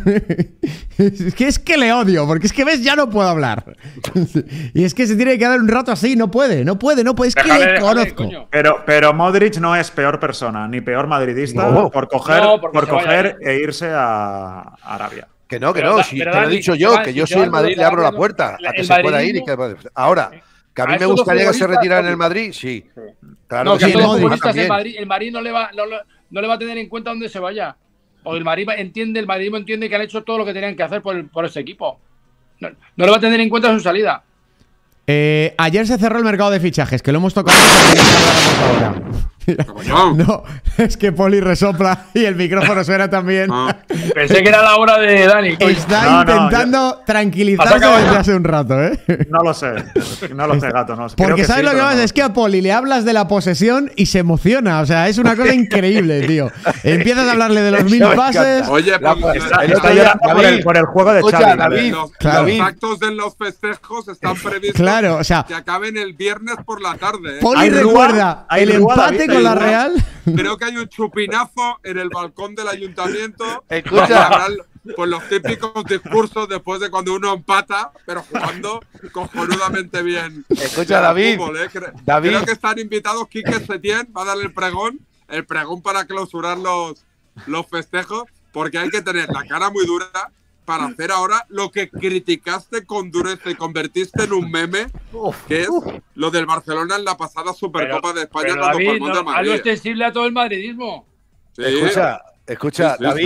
es que le odio. Porque es que ves, ya no puedo hablar. Y es que se tiene que quedar un rato así. No puede. Es que le conozco. coño. Pero Modric no es peor persona, ni peor madridista No. por coger, No, porque por se vaya coger e irse a Arabia. Que no, Pero si pero te lo he Dani, dicho yo, Dani, que yo si soy te el vas Madrid, a le abro la ir, puerta a que el se pueda ir y madridismo- que… Ahora, que a mí a me estos dos gustaría que se futbolistas, retirara en el Poli. Madrid, sí. Claro No, que que a sí, todos los Modric futbolistas también. el Madrid no le va a tener en cuenta dónde se vaya. O el madridismo entiende que han hecho todo lo que tenían que hacer por ese equipo. No le va a tener en cuenta su salida. Ayer se cerró el mercado de fichajes, que lo hemos tocado ahora. Mira, Coño. no, es que Poli resopla y el micrófono suena también. Ah, Pensé que era la hora de Dani. coño. Está No, intentando tranquilizarse Has acabado desde ya. hace un rato, ¿eh? No lo sé, gato. No. Creo Porque ¿sabes sí, lo que pero pasa? no. Es que a Poli le hablas de la posesión y se emociona. O sea, es una cosa increíble, tío. Empiezas a hablarle de los Eso 1000 me pases. encanta. Oye, La- pues, Está, El está otro día, llorando David, por el juego de escucha, Xavi. David, los, claro. los actos de los festejos están previstos Claro, o sea, que acaben el viernes por la tarde. ¿eh? Poli Hay rúa, recuerda hay el rúa, empate David, con hay la rúa. Real. Creo que hay un chupinazo en el balcón del ayuntamiento. Escucha. Y habrán, pues, los típicos discursos después de cuando uno empata, pero jugando cojonudamente bien. Escucha, David. Fútbol, ¿eh? David. Creo que están invitados Quique Setién, va a dar el pregón para clausurar los festejos, porque hay que tener la cara muy dura para hacer ahora lo que criticaste con dureza y convertiste en un meme, que es lo del Barcelona en la pasada Supercopa de España Pero cuando David, formó de hazlo Madrid. extensible a todo el madridismo. Sí. Escucha, Sí, sí, David, sí.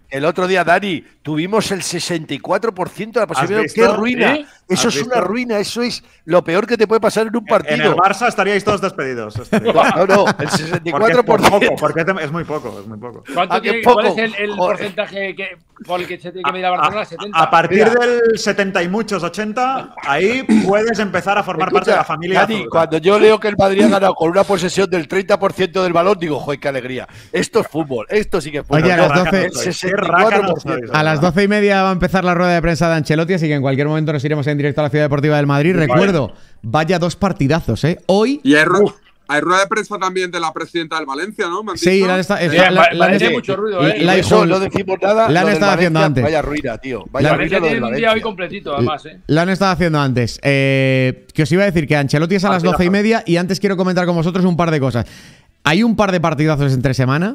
el otro día, Dani, tuvimos el 64% de la posibilidad. visto? ¡Qué ruina! ¿Sí? Eso ¿Has es visto? una ruina, eso es lo peor que te puede pasar en un partido. En el Barça estaríais todos despedidos. No, el Porque es 64%. poco, porque es muy poco, es muy poco. qué ¿Cuál poco. es el Joder. porcentaje por el que se tiene que medir a Barcelona? 70. A partir Mira. del 70 y muchos, 80, ahí puedes empezar a formar parte de la familia. Dani, azul. cuando yo leo que el Madrid ha ganado con una posesión del 30% del balón, digo, joder, qué alegría. Esto es fútbol, esto sí que es fútbol. Oye, a las 12 El Qué rácano 64%. sois. A las 12:30 va a empezar la rueda de prensa de Ancelotti, así que en cualquier momento nos iremos en directo a la Ciudad Deportiva del Madrid. Recuerdo, vaya 2 partidazos, ¿eh? Hoy. Y hay rueda de prensa también de la presidenta del Valencia, ¿no? ¿Me han Sí, dicho? la han estado- Sí, la- la- Valencia la- hay mucho ruido, la- ¿eh? la- Eso no decimos nada. La han lo del estado haciendo Valencia, antes. Vaya ruina, tío. Vaya La- ruina lo Valencia del tiene un día Valencia. hoy completito, además, ¿eh? La han estado haciendo antes. Que os iba a decir que Ancelotti es a las 12:30 y antes quiero comentar con vosotros un par de cosas. Hay un par de partidazos entre semana.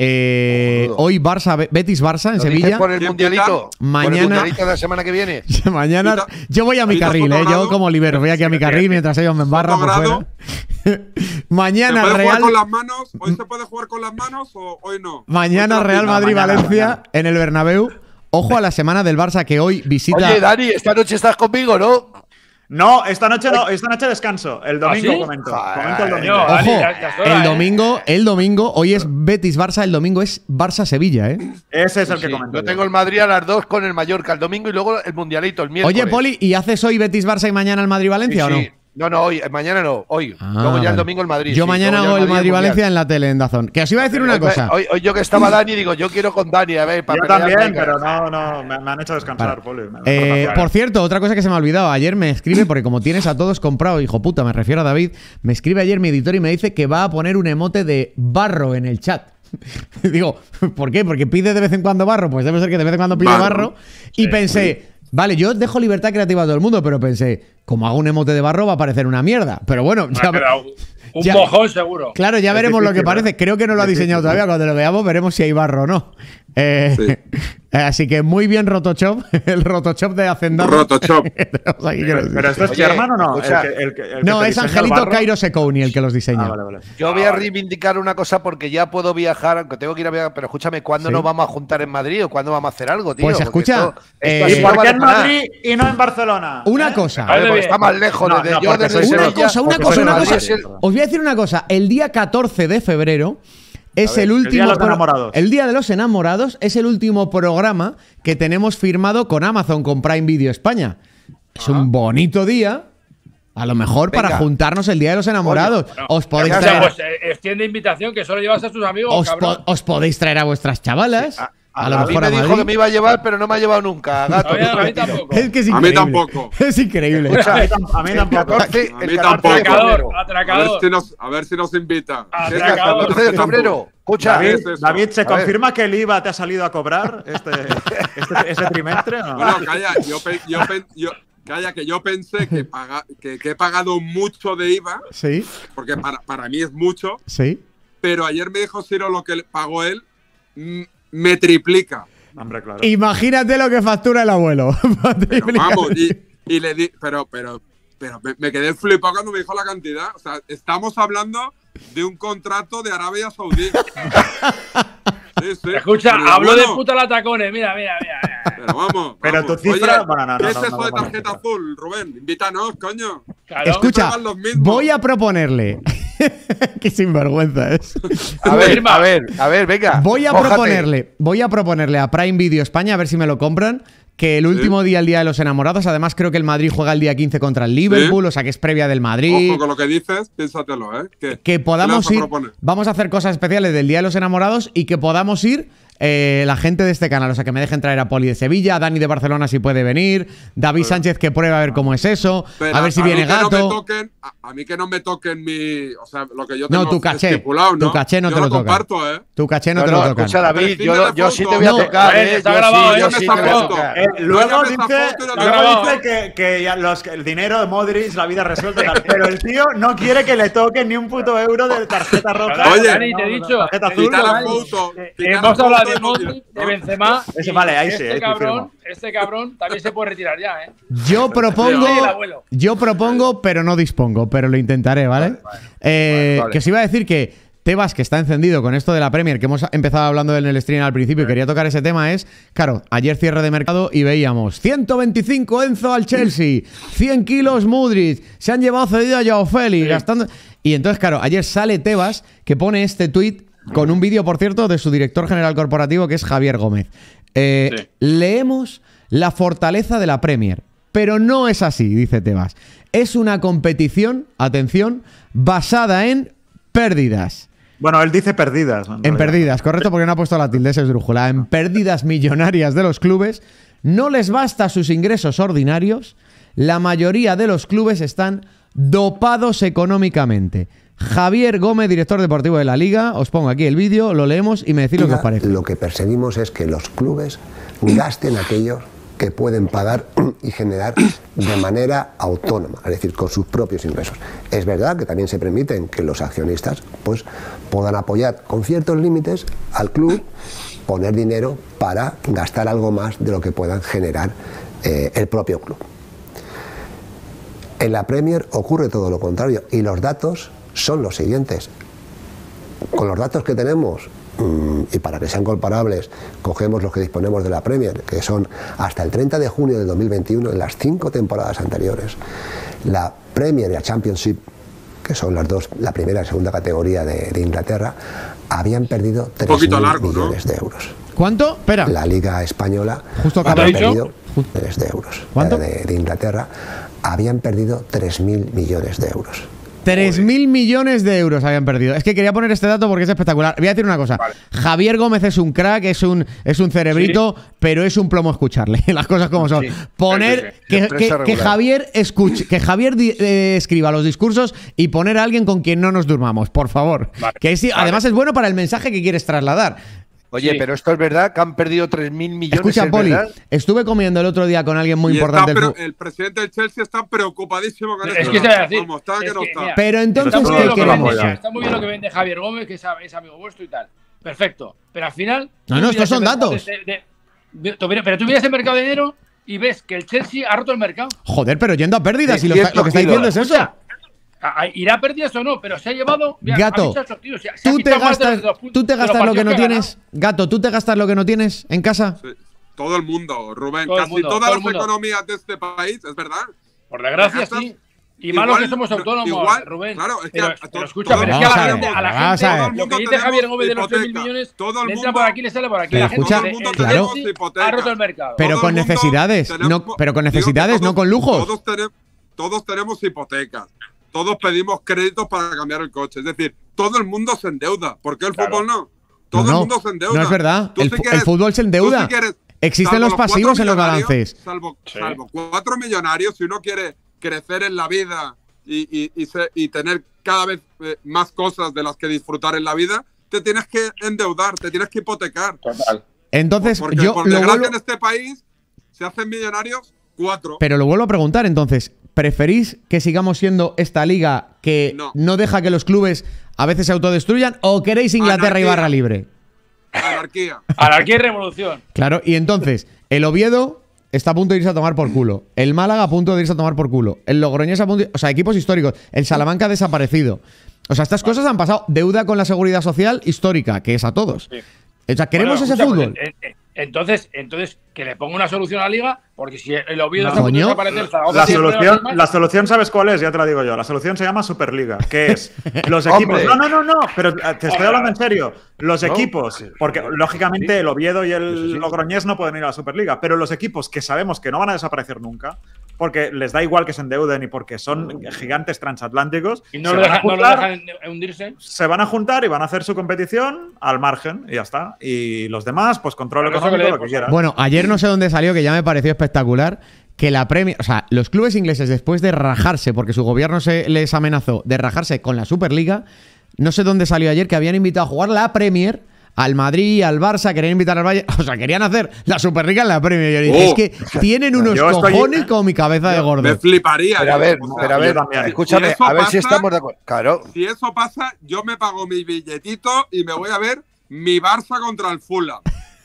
Hoy Betis-Barça en ¿Lo dices Sevilla. por el ¿Quién mundialito? Mañana- ¿Por el mundialito de la semana que viene? Mañana Pita- yo voy a mi Pita carril, yo Fotogrado. como libero, voy aquí a mi carril mientras ellos me embarran por Fotogrado. fuera. ¿Se Mañana puede jugar Real, con las manos? ¿Hoy se puede jugar con las manos o hoy no? mañana Hoy te la Real pita. Madrid-Valencia en el Bernabéu. Ojo a la semana del Barça que hoy visita. Oye, Dani, esta noche estás conmigo, ¿no? No, esta noche descanso. El domingo ¿Ah, sí? comento. Joder. Comento el domingo. No, Dani, Ojo, ya es hora, el domingo, hoy es Betis-Barça, el domingo es Barça-Sevilla, ¿eh? Ese es el que Sí, comento. yo yo. tengo el Madrid a las 2 con el Mallorca el domingo y luego el mundialito el miércoles. Oye, Poli, ¿y haces hoy Betis-Barça y mañana el Madrid-Valencia Sí, o no? sí. No, hoy, mañana no, hoy. Ah, luego ya vale. el domingo el Madrid. Yo sí, mañana luego ya hago el Mundial. Madrid-Valencia en la tele, en Dazón. Que os iba a decir una cosa. Hoy yo que estaba Dani, digo, yo quiero con Dani, a ver, para Yo pelear, también, venga. pero no, me han hecho descansar, Poli. Por cierto, otra cosa que se me ha olvidado. Ayer me escribe, porque como tienes a todos comprado, hijo puta, me refiero a David, me escribe ayer mi editor y me dice que va a poner un emote de barro en el chat. Digo, ¿por qué? Porque pide de vez en cuando barro. Pues debe ser que de vez en cuando pide barro. Y pensé, vale, yo dejo libertad creativa a todo el mundo, pero pensé, como hago un emote de barro va a parecer una mierda. Pero bueno, ya, Un ya- mojón seguro. claro, ya Es veremos lo que difícil, parece. ¿eh? Creo que no lo ha Es diseñado difícil. todavía. Cuando lo veamos veremos si hay barro o no. Así que muy bien Rotochop, el Rotochop de Hacendado. Rotochop. Tenemos aquí que nos Pero esto es Oye, Sherman o no? escucha. El que No, te es diseña el Angelito barro. Cairo Seconi el que los diseña. Ah, vale. Yo voy a reivindicar una cosa porque ya puedo viajar, aunque tengo que ir a viajar, pero escúchame, ¿cuándo Sí. nos vamos a juntar en Madrid o cuándo vamos a hacer algo, tío? Pues Porque escucha, esto ¿Y así no por qué vale en para nada. Madrid y no en Barcelona? Una cosa. A ver, porque Vale, está más lejos. No, desde no, yo porque desde soy Sevilla, Una cosa, porque Madrid Madrid es es el- Os voy a decir una cosa. El día 14 de febrero es ver, el el último. Día de los Enamorados. El Día de los Enamorados es el último programa que tenemos firmado con Amazon, con Prime Video España. Es un bonito día. A lo mejor para Venga. juntarnos el Día de los Enamorados. Bueno, Os podéis o sea, traer. pues extiende invitación que solo llevas a tus amigos, Os, cabrón. os podéis traer a vuestras chavalas. A lo mí mejor me a dijo Madrid. que me iba a llevar, pero no me ha llevado nunca. Gato, A mí tranquilo. tampoco. Es que es A increíble. mí tampoco. Es increíble. Escucha, A mí el tampoco. 14, A el mí 14 de tampoco. febrero. Atracador. A ver si nos invita. Atracador. Es que el 14 de febrero. Escucha, David, es eso. David, ¿se A ver. confirma que el IVA te ha salido a cobrar este trimestre? ¿O no? Bueno, calla, calla, que yo pensé que, que he pagado mucho de IVA, Sí, porque para mí es mucho, sí. pero ayer me dijo Ciro lo que pagó él, me triplica. Hombre, claro. Imagínate lo que factura el abuelo. Pero vamos, y le di, pero me quedé flipado cuando me dijo la cantidad. O sea, estamos hablando de un contrato de Arabia Saudí. Sí, sí. Escucha, Pero hablo de bueno, puta la tacones. Mira. Pero vamos. Pero vamos. tu cifra- Oye, bueno, no, ¿qué no, es no, eso no, de no, tarjeta no. azul, Rubén? Invítanos, coño. Claro. Escucha, pagan los mismos. voy a proponerle. Qué sinvergüenza es. a ver, Firma. a ver, venga. Voy a mójate. proponerle a Prime Video España, a ver si me lo compran, que el último día, el Día de los Enamorados, además creo que el Madrid juega el día 15 contra el Liverpool, o sea que es previa del Madrid. Ojo con lo que dices, piénsatelo, ¿eh? Que podamos ¿qué le ir. vas a proponer? Vamos a hacer cosas especiales del Día de los Enamorados y que podamos ir la gente de este canal. O sea, que me dejen traer a Poli de Sevilla, a Dani de Barcelona si puede venir, David Sánchez que pruebe a ver cómo es eso, Pero a ver si mí viene que no me Gato. toquen- a mí que no me toquen mi. O sea, lo que yo tengo No, tu caché. estipulado, ¿no? Tu caché no yo te lo lo tocan. comparto, ¿eh? Tu caché no, No, te no, lo tocan. escucha, David, Pero yo sí te voy a No, tocar, está Yo grabado, sí, yo esa sí te voy a foto. tocar. Luego Mándame esa dice, foto y la luego grabado. dice que ya el dinero de Modric, la vida resuelta, tal, pero el tío no quiere que le toque ni un puto euro de tarjeta roja. Oye, Dani, te he dicho. tarjeta te he azul. dicho, Quita la Dani, foto. que quita la Hemos foto hablado de y no- Modric, de ¿no? Benzema. Ese y vale, ahí sí, ahí este cabrón también se puede retirar ya, ¿eh? Yo propongo, Sí, el abuelo. pero no dispongo, pero lo intentaré, ¿vale? Vale. Que os iba a decir que Tebas, que está encendido con esto de la Premier, que hemos empezado hablando en el stream al principio y quería tocar ese tema, es, claro, ayer cierre de mercado y veíamos 125 Enzo al Chelsea, 100 kilos Mudryk, se han llevado cedido a Joao Félix, gastando... Y entonces, claro, ayer sale Tebas, que pone este tuit con un vídeo, por cierto, de su director general corporativo, que es Javier Gómez. Leemos la fortaleza de la Premier, pero no es así, dice Tebas. Es una competición, atención, basada en pérdidas. Bueno, él dice perdidas. En pérdidas, correcto, porque no ha puesto la tilde, esa esdrújula. En pérdidas millonarias de los clubes, no les basta sus ingresos ordinarios, la mayoría de los clubes están dopados económicamente. Javier Gómez, director deportivo de la Liga, os pongo aquí el vídeo, lo leemos y me decís lo que os parece. Lo que perseguimos es que los clubes gasten aquellos que pueden pagar y generar de manera autónoma, es decir, con sus propios ingresos. Es verdad que también se permiten que los accionistas pues, puedan apoyar con ciertos límites al club, poner dinero para gastar algo más de lo que puedan generar el propio club. En la Premier ocurre todo lo contrario y los datos son los siguientes. Con los datos que tenemos, y para que sean comparables, cogemos los que disponemos de la Premier, que son hasta el 30 de junio de 2021, en las 5 temporadas anteriores, la Premier y la Championship, que son las dos, la primera y segunda categoría de Inglaterra, habían perdido 3.000 millones de euros. ¿Cuánto? Espera. La Liga Española había perdido millones de euros. ¿Cuánto? De Inglaterra habían perdido 3.000 millones de euros. 3.000 millones de euros habían perdido. Es que quería poner este dato porque es espectacular. Voy a decir una cosa. Vale. Javier Gómez es un crack, es un cerebrito, pero es un plomo escucharle. Las cosas como son. Poner que Javier escriba los discursos y poner a alguien con quien no nos durmamos, por favor. Vale. Que además es bueno para el mensaje que quieres trasladar. Oye, pero esto es verdad, que han perdido 3.000 millones. Escucha, Poli, estuve comiendo el otro día con alguien muy importante. Pero el presidente del Chelsea está preocupadísimo con esto. Es que Vamos, está que no está. Mira, pero entonces, está muy bien lo que vende Javier Gómez, que es amigo vuestro y tal. Perfecto. Pero al final. No, estos son datos. Pero tú miras el mercado de enero y ves que el Chelsea ha roto el mercado. Joder, pero yendo a pérdidas, y lo que está diciendo es eso. ¿Irá pérdidas o no? Pero se ha llevado. Gato, tú te gastas lo que no tienes. Gato, ¿tú te gastas lo que no tienes en casa? Sí. Todo el mundo, Rubén. Casi todas las economías de este país, es verdad. Por desgracia, sí. Y malo que somos autónomos, Rubén. Claro, es que pero escucha, pero es que a la gente lo que dice Javier Gómez de los 3.000 millones, le entra por aquí, le sale por aquí. Pero escucha, claro, ha roto el mercado. Pero con necesidades, no con lujos. Todos tenemos hipotecas. Todos pedimos créditos para cambiar el coche. Es decir, todo el mundo se endeuda. ¿Por qué el fútbol no? Todo el mundo se endeuda. No es verdad. El fútbol se endeuda. Existen los pasivos en los balances. Salvo 4 millonarios, si uno quiere crecer en la vida y tener cada vez más cosas de las que disfrutar en la vida, te tienes que endeudar, te tienes que hipotecar. Total. Entonces, por desgracia en este país se hacen millonarios 4. Pero lo vuelvo a preguntar, entonces, ¿preferís que sigamos siendo esta liga que no deja que los clubes a veces se autodestruyan o queréis Inglaterra y barra libre? Anarquía. Anarquía y revolución. Claro, y entonces, el Oviedo está a punto de irse a tomar por culo. El Málaga a punto de irse a tomar por culo. El Logroñés a punto de... O sea, equipos históricos. El Salamanca ha desaparecido. O sea, estas cosas han pasado. Deuda con la seguridad social histórica, que es a todos. Sí. O sea, ¿queremos ese fútbol? Entonces, que le ponga una solución a la liga, porque si el Obvio está a punto de desaparecer, la solución, ¿sabes cuál es? Ya te la digo yo. La solución se llama Superliga, que es los equipos. No, pero te estoy hablando en serio. Los equipos, porque lógicamente el Oviedo y el Logroñés no pueden ir a la Superliga, pero los equipos que sabemos que no van a desaparecer nunca, porque les da igual que se endeuden y porque son gigantes transatlánticos, y no lo dejan hundirse. Se van a juntar y van a hacer su competición al margen y ya está. Y los demás, pues control económico, lo que quieran. Bueno, ayer no sé dónde salió, que ya me pareció espectacular, que la Premier, o sea, los clubes ingleses, después de rajarse, porque su gobierno les amenazó de rajarse con la Superliga, no sé dónde salió ayer, que habían invitado a jugar la Premier al Madrid, al Barça, querían invitar al Bayern, o sea, querían hacer la Superliga en la Premier. Yo dije, es que tienen unos cojones como mi cabeza de gordo. Me fliparía. Pero a ver, escúchame, a ver si estamos de acuerdo. Claro. Si eso pasa, yo me pago mi billetito y me voy a ver mi Barça contra el Fulham.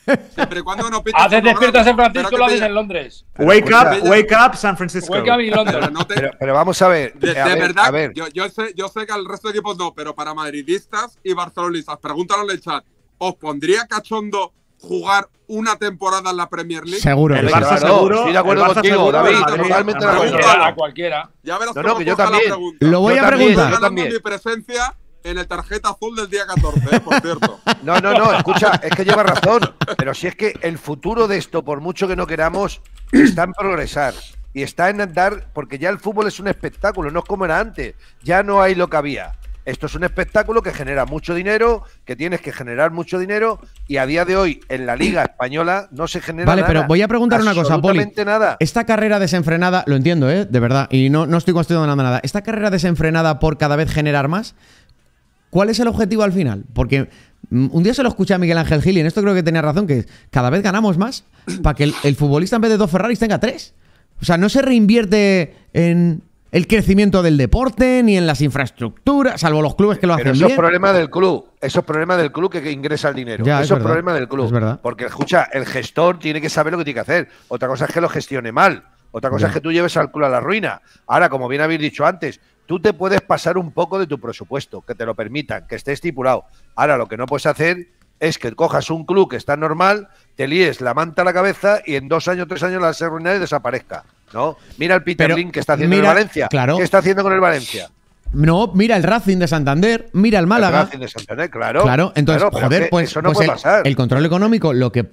Siempre y cuando no pites. Haces despiertas en Francisco, pero lo que haces te- en Londres. Wake up, San Francisco. Wake up in London. Pero vamos a ver. De a ver, verdad, a ver. yo sé que al resto de equipos no, pero para madridistas y barcelonistas, pregúntalo en el chat, ¿os pondría cachondo jugar una temporada en la Premier League? Seguro. El que sí. Barça Claro, seguro. estoy de acuerdo el Barça contigo, seguro, David, el Madrid, totalmente de el acuerdo. Madrid. A cualquiera. Ya verás No, cómo que yo coja la también. pregunta. Lo voy Yo a también, preguntar. yo Ganando también. mi presencia en el tarjeta azul del día 14, por cierto. No, escucha, es que lleva razón. Pero si es que el futuro de esto, por mucho que no queramos, está en progresar. Y está en andar, porque ya el fútbol es un espectáculo, no es como era antes. Ya no hay lo que había. Esto es un espectáculo que genera mucho dinero, que tienes que generar mucho dinero, y a día de hoy en la Liga Española no se genera Vale, nada. pero voy a preguntar una cosa, Poli. Absolutamente nada. Esta carrera desenfrenada, lo entiendo, de verdad, y no estoy cuestionando nada. Esta carrera desenfrenada por cada vez generar más, ¿cuál es el objetivo al final? Porque un día se lo escuché a Miguel Ángel Gil y en esto creo que tenía razón, que cada vez ganamos más para que el futbolista en vez de 2 Ferraris tenga 3. O sea, no se reinvierte en el crecimiento del deporte ni en las infraestructuras, salvo los clubes que lo Pero hacen eso es bien. problema del club. Eso es problema del club que ingresa el dinero. Ya, es eso es verdad, problema del club. es verdad. Porque, escucha, el gestor tiene que saber lo que tiene que hacer. Otra cosa es que lo gestione mal. Otra cosa Ya. es que tú lleves al club a la ruina. Ahora, como bien habéis dicho antes, tú te puedes pasar un poco de tu presupuesto, que te lo permitan, que esté estipulado. Ahora, lo que no puedes hacer es que cojas un club que está normal, te líes la manta a la cabeza y en 2 años, 3 años la haces arruinar y desaparezca. ¿No? Mira el Peter Pero Lim que está haciendo mira, en el Valencia. claro. ¿Qué está haciendo con el Valencia? No, mira el Racing de Santander, mira el Málaga. El Racing de Santander, claro. Claro, entonces, Claro, pero joder, que pues, eso no pues puede pasar. el control económico lo que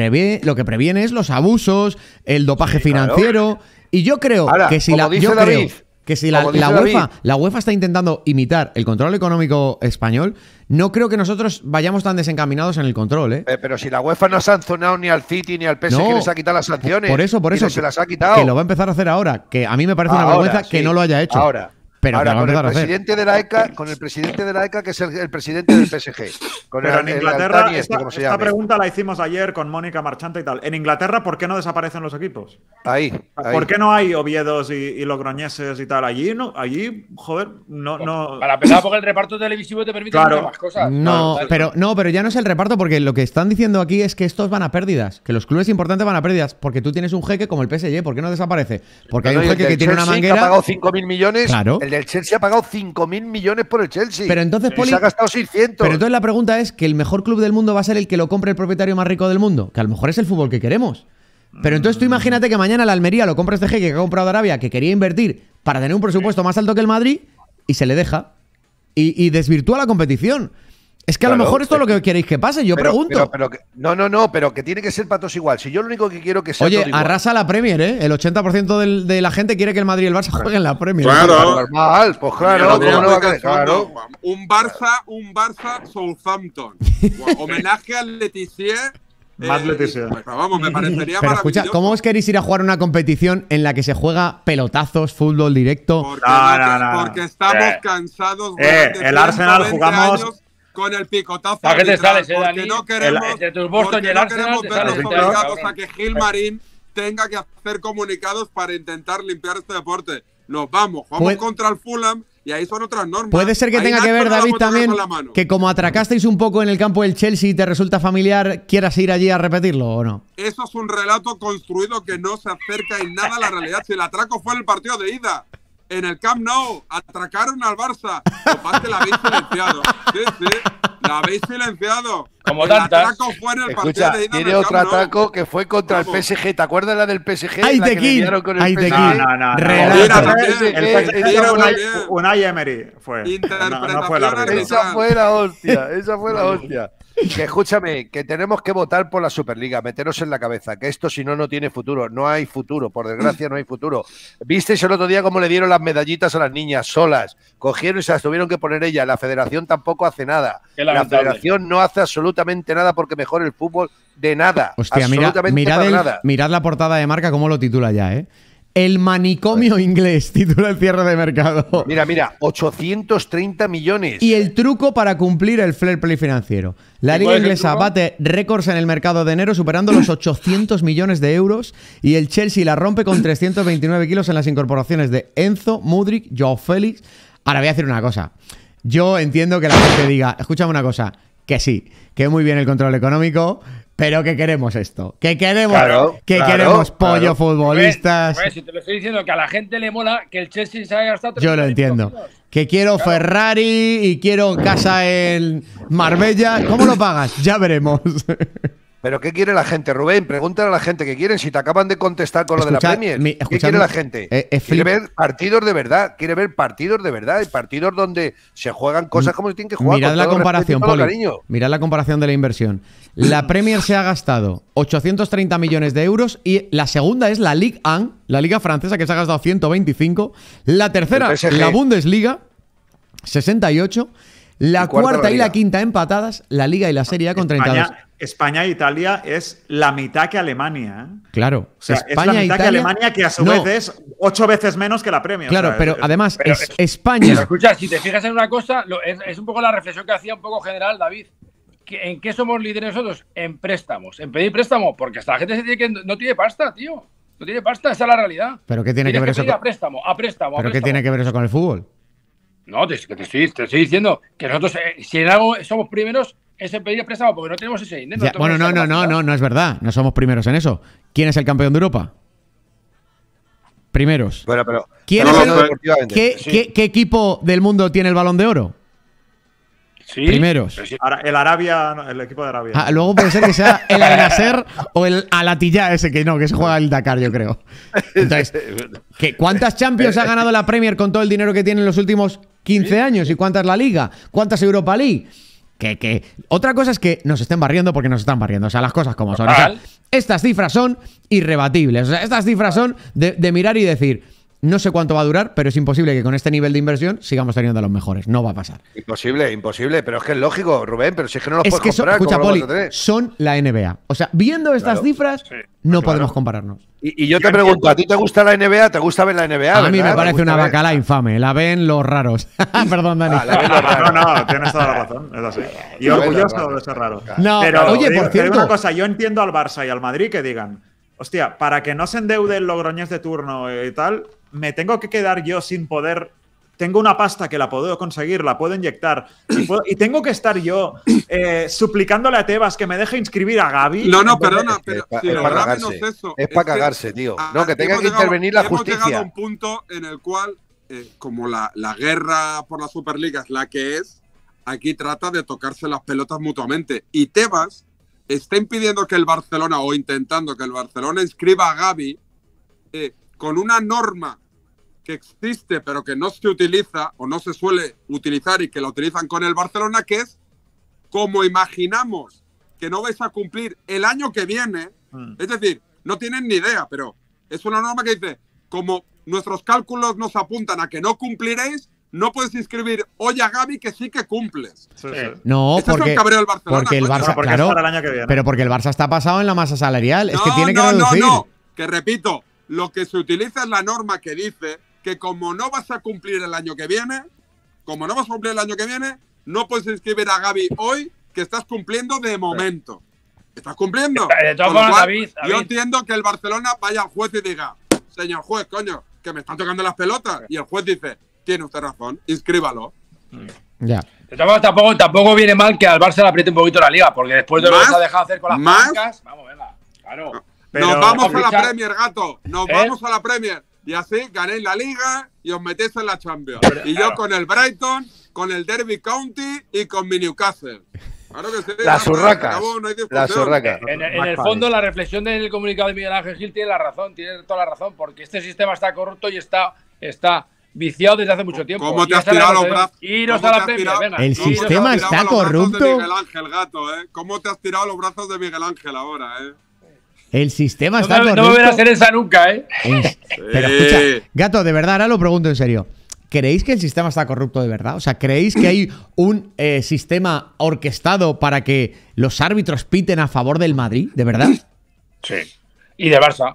previene es los abusos, el dopaje financiero. Y yo creo Ahora, que si como la, dice yo David, creo que si la como dice la UEFA está intentando imitar el control económico español, no creo que nosotros vayamos tan desencaminados en el control, ¿eh? Pero si la UEFA no ha sancionado ni al City ni al PSG, No, les ha quitado las sanciones. Por eso, Y se las ha quitado. que lo va a empezar a hacer ahora, que a mí me parece una Ahora, vergüenza que sí. no lo haya hecho. Ahora. Pero Ahora, que lo va a con el empezar a hacer. presidente de la ECA, con el presidente de la ECA, que es el presidente del PSG. Con Pero el en Inglaterra, Altani este, ¿cómo se esta llame? pregunta la hicimos ayer con Mónica Marchante y tal. En Inglaterra, ¿por qué no desaparecen los equipos? Ahí. ¿Por qué no hay Oviedos y logroñeses y tal? Allí, no, allí, joder, no. Para empezar, porque el reparto televisivo te permite Claro. muchas más cosas. No, Claro. pero ya no es el reparto, porque lo que están diciendo aquí es que estos van a pérdidas, que los clubes importantes van a pérdidas, porque tú tienes un jeque como el PSG, ¿por qué no desaparece? Porque hay un Y el jeque que del tiene una Chelsea, manguera. que ha pagado 5.000 millones. Claro. El del Chelsea ha pagado 5.000 millones por el Chelsea. Pero entonces, Y Poli, se ha gastado 600. Pero entonces la pregunta es que el mejor club del mundo va a ser el que lo compre el propietario más rico del mundo, que a lo mejor es el fútbol que queremos. Pero entonces tú imagínate que mañana la Almería lo compra este jeque que ha comprado Arabia, que quería invertir para tener un presupuesto más alto que el Madrid, y se le deja. Y desvirtúa la competición. Es que a lo Claro, mejor esto es lo que queréis que pase, yo pregunto. Pero que tiene que ser para todos igual. Si yo lo único que quiero que sea Oye, todo igual. arrasa la Premier, ¿eh? El 80% de la gente quiere que el Madrid y el Barça jueguen la Premier. Claro. Normal, pues claro, Pero ¿cómo no va a querer? cachondo. Claro. Un Barça Southampton. Homenaje al Letizier. Más Letizier. Pues, vamos, me parecería Pero escucha, maravilloso. ¿cómo os queréis ir a jugar una competición en la que se juega pelotazos, fútbol directo? Porque, No. porque estamos cansados el Arsenal 120 jugamos- años con el picotazo ¿Para qué te arbitral, sales, porque Dani? no queremos, Entre tus Boston porque y el no Arsenal queremos te vernos sales, obligados cabrón. a que Gilmarín tenga que hacer comunicados para intentar limpiar este deporte. Nos vamos, jugamos Puede- contra el Fulham y ahí son otras normas. Puede ser que Ahí tenga que Nacho ver, no la David, puede tocar también, con la mano. que como atracasteis un poco en el campo del Chelsea y te resulta familiar, quieras ir allí a repetirlo o no. Eso es un relato construido que no se acerca en nada a la realidad. Si el atraco fue en el partido de ida, en el Camp Nou, atracaron al Barça. Lo que pasa es que la habéis silenciado. Sí, la habéis silenciado. Como el tantas. atraco fue en el partido Escucha, de ida. tiene en el otro Camp Nou. ataco que fue contra Vamos. el PSG. ¿Te acuerdas la del PSG? ¡Ay, La te que le quin! liaron con el ¡Ay, te PSG. quin! No. Relato. Mira, El también, PSG, mira, esa también. Unai Emery fue. No fue el árbitro. Esa fue la hostia, esa fue la hostia. Que escúchame, que tenemos que votar por la Superliga, meteros en la cabeza, que esto si no, no tiene futuro, no hay futuro, por desgracia no hay futuro. ¿Visteis el otro día cómo le dieron las medallitas a las niñas solas? Cogieron y se las tuvieron que poner ellas, la federación tampoco hace nada. Qué La lamentable. federación no hace absolutamente nada porque mejore el fútbol de nada. Hostia, absolutamente para nada. mirad la portada de Marca, cómo lo titula ya, ¿eh? El manicomio inglés, titula el cierre de mercado. Mira, 830 millones. Y el truco para cumplir el fair play financiero. La ¿Y liga cuál es el inglesa truco? bate récords en el mercado de enero, superando los 800 millones de euros. Y el Chelsea la rompe con 329 kilos en las incorporaciones de Enzo, Mudryk, Joao Félix. Ahora voy a decir una cosa. Yo entiendo que la gente diga, escúchame una cosa, que sí, que muy bien el control económico, Pero que queremos esto. Que queremos, Claro, queremos pollo claro. futbolistas. Pues, si te lo estoy diciendo, que a la gente le mola que el Chelsea se haya gastado. Yo lo entiendo. Que quiero Ferrari y quiero casa en Marbella. ¿Cómo lo pagas? Ya veremos. ¿Pero qué quiere la gente, Rubén? Pregúntale a la gente qué quieren. Si te acaban de contestar con lo de la Premier. ¿Qué quiere la gente? Quiere ver partidos de verdad. Quiere ver partidos de verdad. Y partidos donde se juegan cosas como se tienen que jugar. Mirad la comparación, Poli. Cariño. Mirad la comparación de la inversión. La Premier se ha gastado 830 millones de euros y la segunda es la Ligue 1, la Liga Francesa, que se ha gastado 125. La tercera, la Bundesliga, 68. La cuarta y la quinta empatadas, la Liga y la Serie A con 32. España e Italia es la mitad que Alemania. Claro. O sea, España es la mitad Italia, que Alemania, que a su vez es 8 veces menos que la Premier. Claro, o sea, pero además es España. Pero escucha, si te fijas en una cosa, es un poco la reflexión que hacía un poco general David. ¿En qué somos líderes nosotros? En préstamos. En pedir préstamo. Porque hasta la gente no tiene pasta, tío. No tiene pasta, esa es la realidad. ¿Pero qué tiene que ver eso con... a préstamo. ¿Pero qué tiene que ver eso con el fútbol? No, te estoy diciendo que nosotros, si en algo somos primeros, es en pedir préstamo porque no tenemos ese dinero. Ya, bueno, no es verdad. No somos primeros en eso. ¿Quién es el campeón de Europa? Primeros. Bueno, pero ¿Quién es ¿Qué equipo del mundo tiene el Balón de Oro? Sí. Primeros. El Arabia, el equipo de Arabia. Luego puede ser que sea el Al-Nassr o el Al-Attiyah ese que se juega el Dakar, yo creo. Entonces, ¿cuántas Champions ha ganado la Premier con todo el dinero que tiene en los últimos 15 años? ¿Y cuántas la Liga? ¿Cuántas Europa League? Otra cosa es que nos estén barriendo porque nos están barriendo. O sea, las cosas como son. O sea, estas cifras son irrebatibles. O sea, estas cifras son de mirar y decir, no sé cuánto va a durar, pero es imposible que con este nivel de inversión sigamos teniendo a los mejores. No va a pasar. Imposible. Pero es que es lógico, Rubén. Pero si es que no los puedes comparar. Escucha, Poli, son la NBA. O sea, viendo estas cifras, no podemos compararnos. Y yo te pregunto, ¿a ti te gusta la NBA? ¿Te gusta ver la NBA? A mí me parece una bacala infame. La ven los raros. Perdón, Dani. No, tienes toda la razón. Es así. Y orgulloso de ser raro. No, pero oye, por cierto, una cosa, yo entiendo al Barça y al Madrid que digan, hostia, para que no se endeude el Logroñés de turno y tal, me tengo que quedar yo sin poder. Tengo una pasta que la puedo conseguir, la puedo inyectar y tengo que estar yo suplicándole a Tebas que me deje inscribir a Gavi. No, perdona, pero es para cagarse. Es para cagarse, tío. No, que tenga que intervenir la justicia. Hemos llegado a un punto en el cual, como la guerra por la Superliga es la que es, aquí trata de tocarse las pelotas mutuamente. Y Tebas está impidiendo que el Barcelona, o intentando que el Barcelona inscriba a Gavi con una norma que existe pero que no se utiliza o no se suele utilizar y que la utilizan con el Barcelona, que es como imaginamos que no vais a cumplir el año que viene, es decir, no tienen ni idea, pero es una norma que dice, como nuestros cálculos nos apuntan a que no cumpliréis, no puedes inscribir hoy a Gavi que sí que cumples. Sí. No, porque, es el cabreo del Barcelona, porque el Barça, porque claro, es para el año que viene. Pero porque el Barça está pasado en la masa salarial, es que tiene que reducir. No, que repito, lo que se utiliza es la norma que dice que como no vas a cumplir el año que viene, no puedes inscribir a Gavi hoy que estás cumpliendo de momento. ¿Estás cumpliendo? David. Yo entiendo que el Barcelona vaya al juez y diga, señor juez, coño, que me están tocando las pelotas. Y el juez dice, tiene usted razón, inscríbalo. Ya. Tampoco viene mal que al Barça le apriete un poquito la liga, porque después de lo que se ha dejado hacer con las palancas, vamos, venga, claro. Nos vamos a la Premier, gato. Nos vamos a la Premier. Y así ganéis la Liga y os metéis en la Champions. Y yo con el Brighton, con el Derby County y con mi Newcastle. Claro que sí. Las urracas. Las urracas. En el fondo, la reflexión del comunicado de Miguel Ángel Gil tiene toda la razón, porque este sistema está corrupto y está viciado desde hace mucho tiempo. ¿Cómo te has tirado los brazos? Iros a la Premier, venga. El sistema está corrupto. Miguel Ángel, gato, ¿Cómo te has tirado los brazos de Miguel Ángel ahora, El sistema está corrupto. No me verás en esa nunca, Pero escucha, gato, de verdad, ahora lo pregunto en serio. ¿Creéis que el sistema está corrupto de verdad? O sea, ¿creéis que hay un sistema orquestado para que los árbitros piten a favor del Madrid? ¿De verdad? Sí. Y de Barça.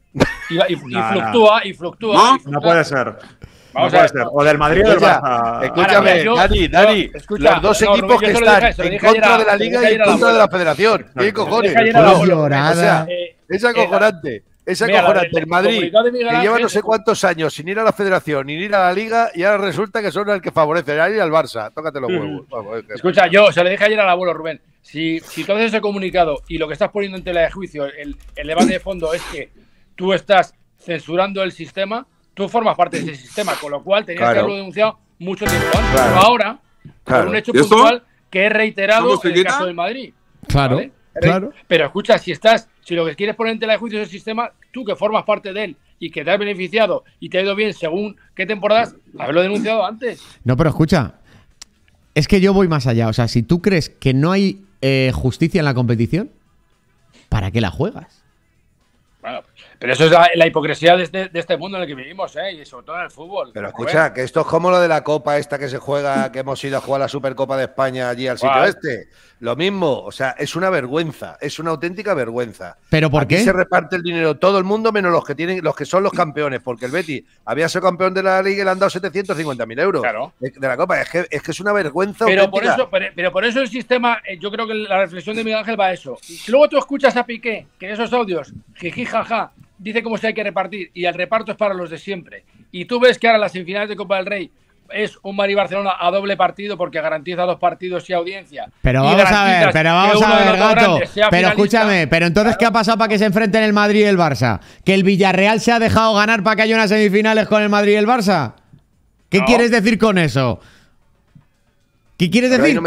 Y fluctúa. No puede ser. Vamos no puede ser. O del Madrid o del Barça. Escúchame, Dani, los dos equipos que están en contra de la Liga y en contra de la Federación. ¿Qué cojones? Es acojonante. Es acojonante. El Madrid, que lleva no sé cuántos años sin ir a la Federación ni ir a la Liga, y ahora resulta que son el que favorece a ir al Barça. Tócate los huevos. Escucha, yo se le dije ayer al abuelo Rubén. Si tú haces ese comunicado y lo que estás poniendo en tela de juicio, el debate de fondo es que tú estás censurando el sistema, tú formas parte de ese sistema, con lo cual tenías que haberlo denunciado mucho tiempo antes. Pero ahora, por un hecho puntual que es reiterado en el caso del Madrid. Claro, ¿vale? claro. Pero escucha, si lo que quieres poner en tela de juicio es el sistema, tú que formas parte de él y que te has beneficiado y te ha ido bien según qué temporadas, haberlo denunciado antes. No, pero escucha, es que yo voy más allá. O sea, si tú crees que no hay justicia en la competición, ¿para qué la juegas? Bueno, pero eso es la hipocresía de este mundo en el que vivimos, y sobre todo en el fútbol. Pero escucha, que esto es como lo de la Copa esta que se juega, que hemos ido a jugar la Supercopa de España allí al sitio este. Lo mismo, o sea, es una vergüenza, es una auténtica vergüenza. ¿Pero por Aquí qué? se reparte el dinero todo el mundo menos los que son los campeones, porque el Betis había sido campeón de la Liga y le han dado 750.000 euros de la Copa. Es que es una vergüenza auténtica. Pero por eso el sistema, yo creo que la reflexión de Miguel Ángel va a eso. Si luego tú escuchas a Piqué, que en esos audios, jiji, jaja, dice cómo se hay que repartir y el reparto es para los de siempre, y tú ves que ahora las semifinales de Copa del Rey es un Madrid-Barcelona a doble partido porque garantiza 2 partidos y audiencia. Pero vamos a ver, Gato. Pero escúchame, pero entonces, ¿qué ha pasado para que se enfrenten el Madrid y el Barça? ¿Que el Villarreal se ha dejado ganar para que haya unas semifinales con el Madrid y el Barça? ¿Qué quieres decir con eso? ¿Qué quieres decir?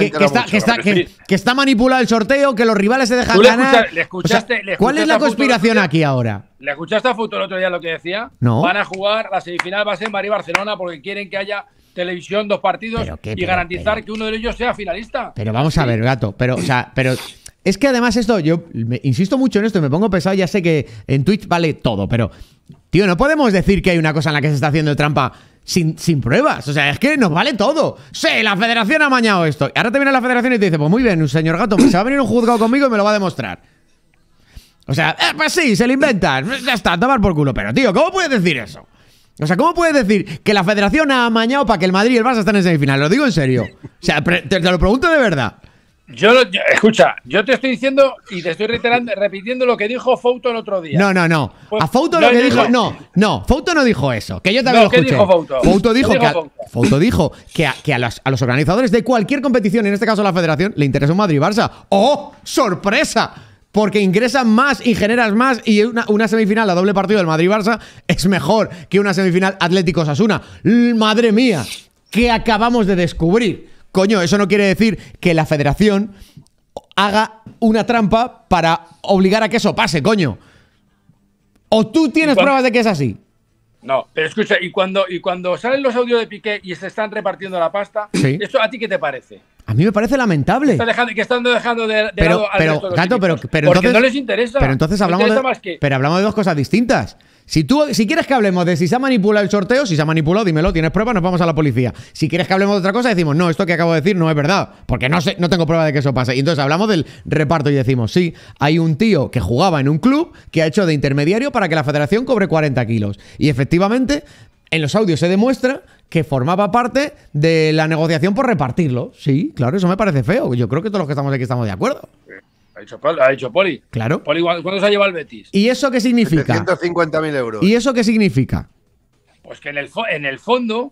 Que está manipulado el sorteo, que los rivales se dejan ganar. ¿Cuál es la conspiración aquí ahora? ¿Le escuchaste a Fútbol el otro día lo que decía? No. Van a jugar, la semifinal va a ser Madrid-Barcelona porque quieren que haya televisión, 2 partidos y garantizar que uno de ellos sea finalista. Pero vamos a ver, Gato, pero es que además esto, yo insisto mucho en esto y me pongo pesado, ya sé que en Twitch vale todo, pero tío, no podemos decir que hay una cosa en la que se está haciendo trampa sin pruebas. O sea, es que nos vale todo. Sí, la federación ha amañado esto. Y ahora te viene la federación y te dice, pues muy bien, señor Gato, se va a venir un juzgado conmigo y me lo va a demostrar. O sea, pues sí, se lo inventan. Ya está, a tomar por culo. Pero tío, ¿cómo puedes decir eso? O sea, ¿cómo puedes decir que la federación ha amañado para que el Madrid y el Barça estén en semifinal? Lo digo en serio. O sea, te lo pregunto de verdad. Escucha, yo te estoy diciendo y te estoy repitiendo lo que dijo Fouto el otro día. No. Pues, a Fouto lo que dijo... No, Fouto no dijo eso. Que yo también lo escuché. ¿Qué dijo Fouto? Fouto dijo que a los organizadores de cualquier competición, en este caso la federación, le interesa un Madrid y Barça. ¡Oh, sorpresa! Porque ingresan más y generas más y una semifinal a doble partido del Madrid-Barça es mejor que una semifinal Atlético-Osasuna. ¡Madre mía! ¿Qué acabamos de descubrir? Coño, eso no quiere decir que la federación haga una trampa para obligar a que eso pase, coño. ¿O tú tienes pruebas de que es así? No, pero escucha, y cuando salen los audios de Piqué y se están repartiendo la pasta, ¿esto a ti qué te parece? A mí me parece lamentable. Que están dejando de lado al resto de los Gato, equipos, pero porque entonces, no les interesa. Pero entonces hablamos de dos cosas distintas. Si quieres que hablemos de si se ha manipulado el sorteo, si se ha manipulado, dímelo, tienes pruebas, nos vamos a la policía. Si quieres que hablemos de otra cosa, decimos, no, esto que acabo de decir no es verdad, porque no tengo prueba de que eso pase. Y entonces hablamos del reparto y decimos, sí, hay un tío que jugaba en un club que ha hecho de intermediario para que la federación cobre 40 kilos. Y efectivamente, en los audios se demuestra que formaba parte de la negociación por repartirlo. Sí, claro, eso me parece feo. Yo creo que todos los que estamos aquí estamos de acuerdo. Ha dicho Poli. Claro. Poli, ¿cuándo se ha llevado el Betis? ¿Y eso qué significa? 150.000 euros. ¿Y eso qué significa? Pues que en el fondo,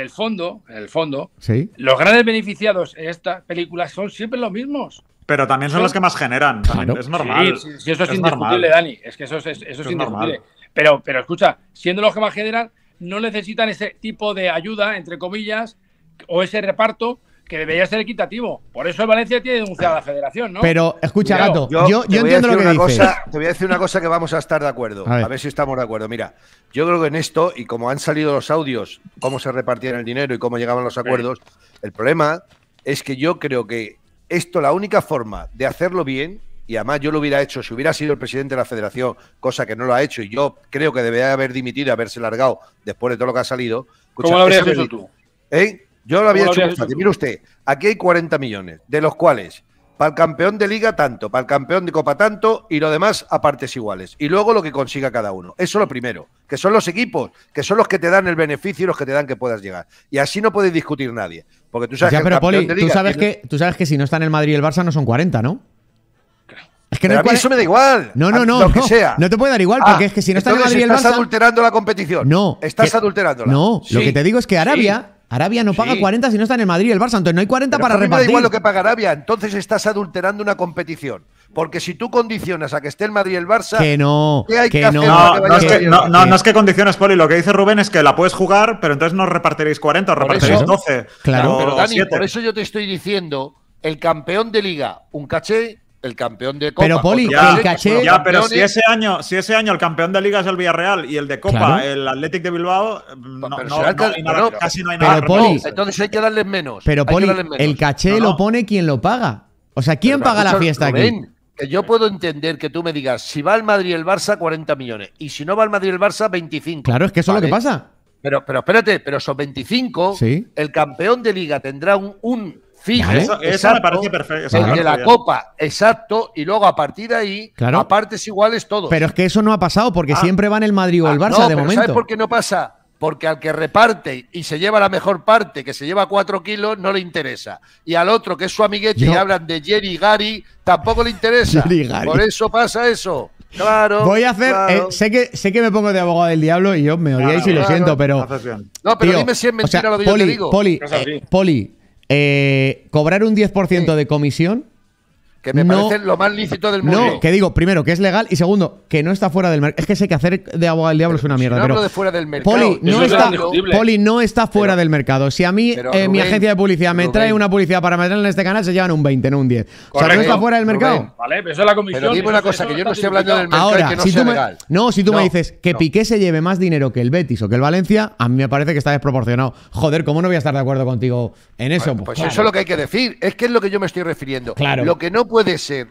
¿sí? Los grandes beneficiados en estas películas son siempre los mismos. Pero también son los que más generan. Claro. Es normal. Sí, eso es indiscutible, Dani. Es que eso es indiscutible. Pero escucha, siendo los que más generan, no necesitan ese tipo de ayuda, entre comillas, o ese reparto que debería ser equitativo. Por eso el Valencia tiene denunciado a la federación, ¿no? Pero, escucha, Gato, yo entiendo lo que dices. Te voy a decir una cosa que vamos a estar de acuerdo. A ver si estamos de acuerdo. Mira, yo creo que en esto, y como han salido los audios, cómo se repartían el dinero y cómo llegaban los acuerdos, el problema es que yo creo que esto, la única forma de hacerlo bien, y además yo lo hubiera hecho si hubiera sido el presidente de la federación, cosa que no lo ha hecho, y yo creo que debería haber dimitido y haberse largado después de todo lo que ha salido. Escucha, ¿cómo lo habrías hecho tú? Yo lo había hecho muy fácil. Mire usted, aquí hay 40 millones, de los cuales para el campeón de liga tanto, para el campeón de copa tanto y lo demás a partes iguales. Y luego lo que consiga cada uno. Eso es lo primero, que son los equipos, que son los que te dan el beneficio y los que te dan que puedas llegar. Y así no puede discutir nadie. Porque tú sabes ya, que pero el Poli, de liga tú sabes que si no están el Madrid y el Barça no son 40, ¿no? Es que pero a mí eso me da igual. No, que sea. No te puede dar igual, porque es que si no está el Madrid y el Barça… ¿Estás adulterando la competición? No. Estás adulterándola. No, sí. Lo que te digo es que Arabia Arabia no paga Sí. 40 si no está en el Madrid y el Barça. Entonces no hay 40 Pero para a mí me da repartir. igual lo que paga Arabia, entonces estás adulterando una competición. Porque si tú condicionas a que esté el Madrid y el Barça, Que no, ¿qué hay que que hacer no. para No, que no, vaya es a que, salir? no es que condiciones, Poli. Lo que dice Rubén es que la puedes jugar, pero entonces no repartiréis 40, os Por repartiréis eso- 12. Claro. o Pero Dani, 7. por eso yo te estoy diciendo, el campeón de Liga, un caché, el campeón de Copa. Pero, Poli, otro que el caché, caché- son los Ya, pero campeones. si ese año el campeón de Liga es el Villarreal y el de Copa Claro. el Athletic de Bilbao, no, Pero no, será el no que- hay nada, bueno, casi no hay pero, nada. Poli, Entonces hay que darles menos. Pero, hay que Poli, darles menos. el caché No, no. lo pone quien lo paga. O sea, ¿quién Pero, paga la escucha, fiesta aquí? Rubén, que yo puedo entender que tú me digas, si va al Madrid y el Barça, 40 millones. Y si no va al Madrid y el Barça, 25. Claro, es que eso es lo que Vale. pasa. Pero espérate, pero son 25. Sí. El campeón de Liga tendrá un fijo. Vale. Eso me exacto, parece perfecto. El de la Copa, exacto. Y luego a partir de ahí, Claro. a partes iguales todos. Pero es que eso no ha pasado porque Ah. siempre van el Madrid o el Ah, Barça no, de pero momento. ¿sabes por qué no pasa? Porque al que reparte y se lleva la mejor parte, que se lleva 4 kilos, no le interesa. Y al otro, que es su amiguete, Yo- y hablan de Jerry Gary, tampoco le interesa. Jerry Gary. Por eso pasa eso. Claro. Voy a hacer. claro. Sé que me pongo de abogado del diablo y yo me odiáis y lo claro. siento, pero. Haces bien. No, pero tío, dime si es mentira o sea, lo que yo te digo. Poli, cobrar un 10% de comisión. que me no- parece lo más lícito del mundo. No, que digo, primero, que es legal y segundo, que no está fuera del mercado. Es que sé que hacer de abogado del diablo es una Si mierda, no pero. hablo de fuera del mercado. Poli no, Eso es está, indiscutible. Poli no está fuera Pero- del mercado. Si a mí pero, mi Rubén, agencia de publicidad me trae Rubén. una publicidad para meterla en este canal, se llevan un 20, no un 10. O sea, no Correcto, está fuera del Rubén. mercado. Vale, pero eso es la comisión. Pero dime una eso- cosa, eso que yo no está estoy hablando del tipificado. mercado y Ahora, que no si sea tú, legal. si tú me No, dices que no. Piqué se lleve más dinero que el Betis o que el Valencia, a mí me parece que está desproporcionado. Joder, ¿cómo no voy a estar de acuerdo contigo en eso? Pues claro. eso es lo que hay que decir. Es que es lo que yo me estoy refiriendo. Claro. Lo que no puede ser,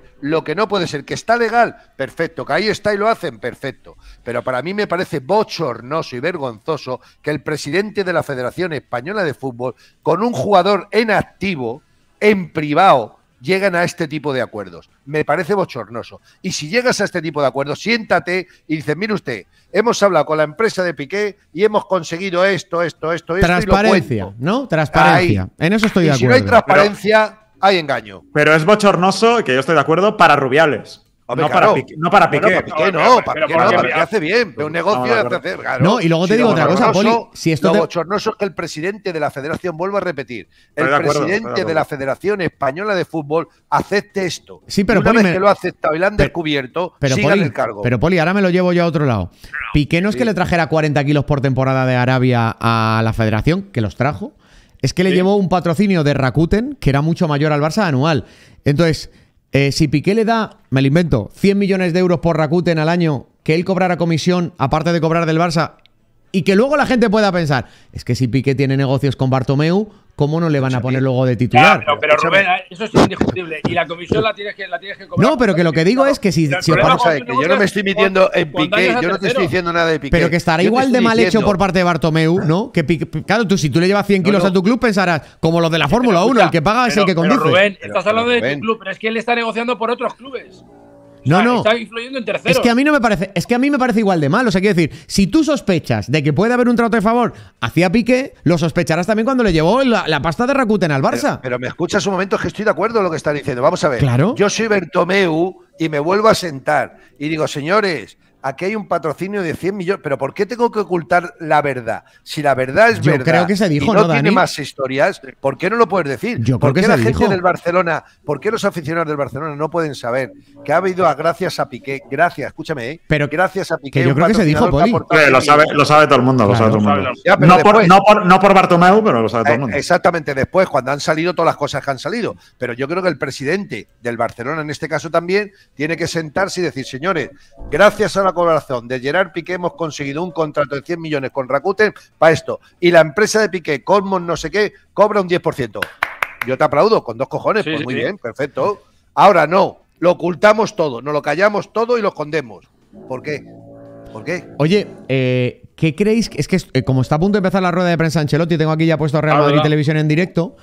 que está legal, perfecto. Que ahí está y lo hacen, perfecto. Pero para mí me parece bochornoso y vergonzoso que el presidente de la Federación Española de Fútbol, con un jugador en activo, en privado, llegan a este tipo de acuerdos. Me parece bochornoso. Y si llegas a este tipo de acuerdos, siéntate y dices, mire usted, hemos hablado con la empresa de Piqué y hemos conseguido esto. Transparencia, y lo cuento. ¿no? Transparencia. Ahí. En eso estoy Y de si no hay acuerdo. transparencia, hay engaño. Pero es bochornoso, que yo estoy de acuerdo, para Rubiales. Hombre, No, claro. para Piqué, no para Bueno, Piqué. para Piqué no, Pero para Piqué ¿por no, qué? para Piqué hace bien, pero un negocio Estamos de hace acuerdo. hacer, claro. No, y luego te Si digo lo otra cosa, bochornoso- Poli, si esto lo te- bochornoso es que el presidente de la federación, vuelvo a repetir, Estoy el de acuerdo, estoy de presidente acuerdo. de la Federación Española de Fútbol acepte esto. Sí, pero Y una Poli, vez me- que lo ha aceptado y lo han pero- descubierto, Pero sigan Poli, el cargo. pero Poli, ahora me lo llevo yo a otro lado. Piqué no es que le trajera 40 kilos por temporada de Arabia a la federación, que los trajo. Es que le llevó un patrocinio de Rakuten, que era mucho mayor al Barça anual. Entonces, si Piqué le da, me lo invento, 100 millones de euros por Rakuten al año, que él cobrara comisión, aparte de cobrar del Barça, y que luego la gente pueda pensar, es que si Piqué tiene negocios con Bartomeu, ¿cómo no le van a poner luego de Ya, titular? pero Rubén, eso es indiscutible. Y la comisión la tienes que cobrar. No, pero que lo que digo es que si Pero el os problema parece- Vamos a ver, que yo no me estoy metiendo en cuando Piqué, dañas a yo no te estoy terceros. diciendo nada de Piqué. Pero que estará Yo te igual de estoy mal hecho diciendo- por parte de Bartomeu, ¿no? Que claro, tú si tú le llevas 100 kilos no. a tu club pensarás, como los de la Fórmula 1, el que paga es el que conduce. Pero Rubén, Pero- estás hablando pero de Rubén. tu club, pero es que él está negociando por otros clubes. No, no. Está influyendo en terceros. Es que a mí no me parece, es que a mí me parece igual de mal. O sea, quiero decir, si tú sospechas de que puede haber un trato de favor hacia Piqué, lo sospecharás también cuando le llevó la pasta de Rakuten al Barça. Pero me escuchas un momento, es que estoy de acuerdo en lo que están diciendo. Vamos a ver. Claro. Yo soy Bertomeu y me vuelvo a sentar y digo, señores, aquí hay un patrocinio de 100 millones. ¿Pero por qué tengo que ocultar la verdad? Si la verdad es Yo verdad creo que se dijo, y no ¿no, tiene Dani? más historias, ¿por qué no lo puedes decir? Yo ¿Por creo que qué se la gente dijo. del Barcelona, por qué los aficionados del Barcelona no pueden saber que ha habido gracias a Piqué? Gracias, escúchame, Pero gracias a Piqué. que yo un creo que se dijo, patrocinador que ha Poli. aportado Lo sabe todo el mundo, lo Claro. sabe todo el mundo. Ya, pero No después- no por Bartomeu, pero lo sabe todo el mundo. Exactamente, después, cuando han salido todas las cosas que han salido. Pero yo creo que el presidente del Barcelona, en este caso también, tiene que sentarse y decir, señores, gracias a la colaboración de Gerard Piqué hemos conseguido un contrato de 100 millones con Rakuten para esto. Y la empresa de Piqué, Cosmos no sé qué, cobra un 10%. Yo te aplaudo, con 2 cojones, Sí, pues sí, muy sí. bien, perfecto. Ahora no, lo ocultamos todo, nos lo callamos todo y lo escondemos. ¿Por qué? ¿Por qué? Oye, ¿qué creéis? Es que como está a punto de empezar la rueda de prensa Ancelotti, tengo aquí ya puesto Real Madrid verdad. Televisión en directo.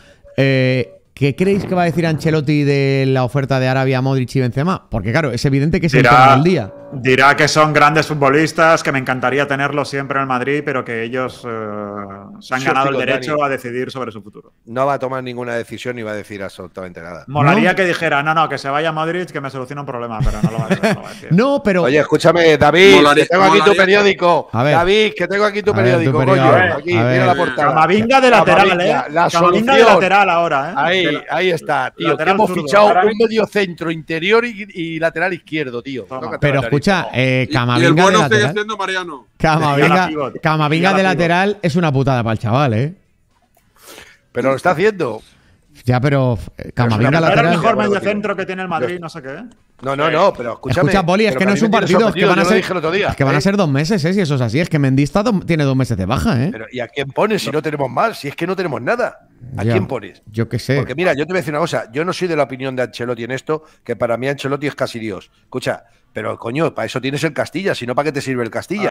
¿Qué creéis que va a decir Ancelotti de la oferta de Arabia, Modric y Benzema? Porque claro, es evidente que es el tema del día. Dirá que son grandes futbolistas, que me encantaría tenerlos siempre en el Madrid, pero que ellos se han ganado el derecho a decidir sobre su futuro. No va a tomar ninguna decisión ni va a decir absolutamente nada. Molaría que dijera, no, que se vaya a Madrid, que me soluciona un problema, pero no lo va a decir. No, pero. Oye, escúchame, David, que tengo aquí tu periódico. A ver. David, que tengo aquí tu periódico, tu coño. periódico. Aquí, mira la portada. Camavinga de lateral, ¿eh? Camavinga de lateral ahora, ¿eh? Ahí está, tío. Que lateral hemos zurdo. fichado un medio centro interior y lateral izquierdo, tío. Pero escucha, Y el Camavinga de bueno sigue lateral. siendo Mariano. Camavinga de lateral es una putada para el chaval, ¿eh? Pero lo está haciendo. Ya, pero Camavinga Era lateral. el mejor medio centro que tiene el Madrid, no sé qué. No, pero escúchame. Escucha, Poli, es pero que no a es mí un me tiene partido, es que van a sorprendido, yo lo ser, dije el otro día, es que van a ser 2 meses, ¿eh? Si eso es así, es que Mendy tiene 2 meses de baja, ¿eh? Pero, ¿y a quién pones si no tenemos más? Si es que no tenemos nada. ¿A Ya, quién pones? Yo qué sé. Porque mira, yo te voy a decir una cosa. Yo no soy de la opinión de Ancelotti en esto, que para mí Ancelotti es casi Dios. Escucha, pero coño, para eso tienes el Castilla, si no, ¿para qué te sirve el Castilla?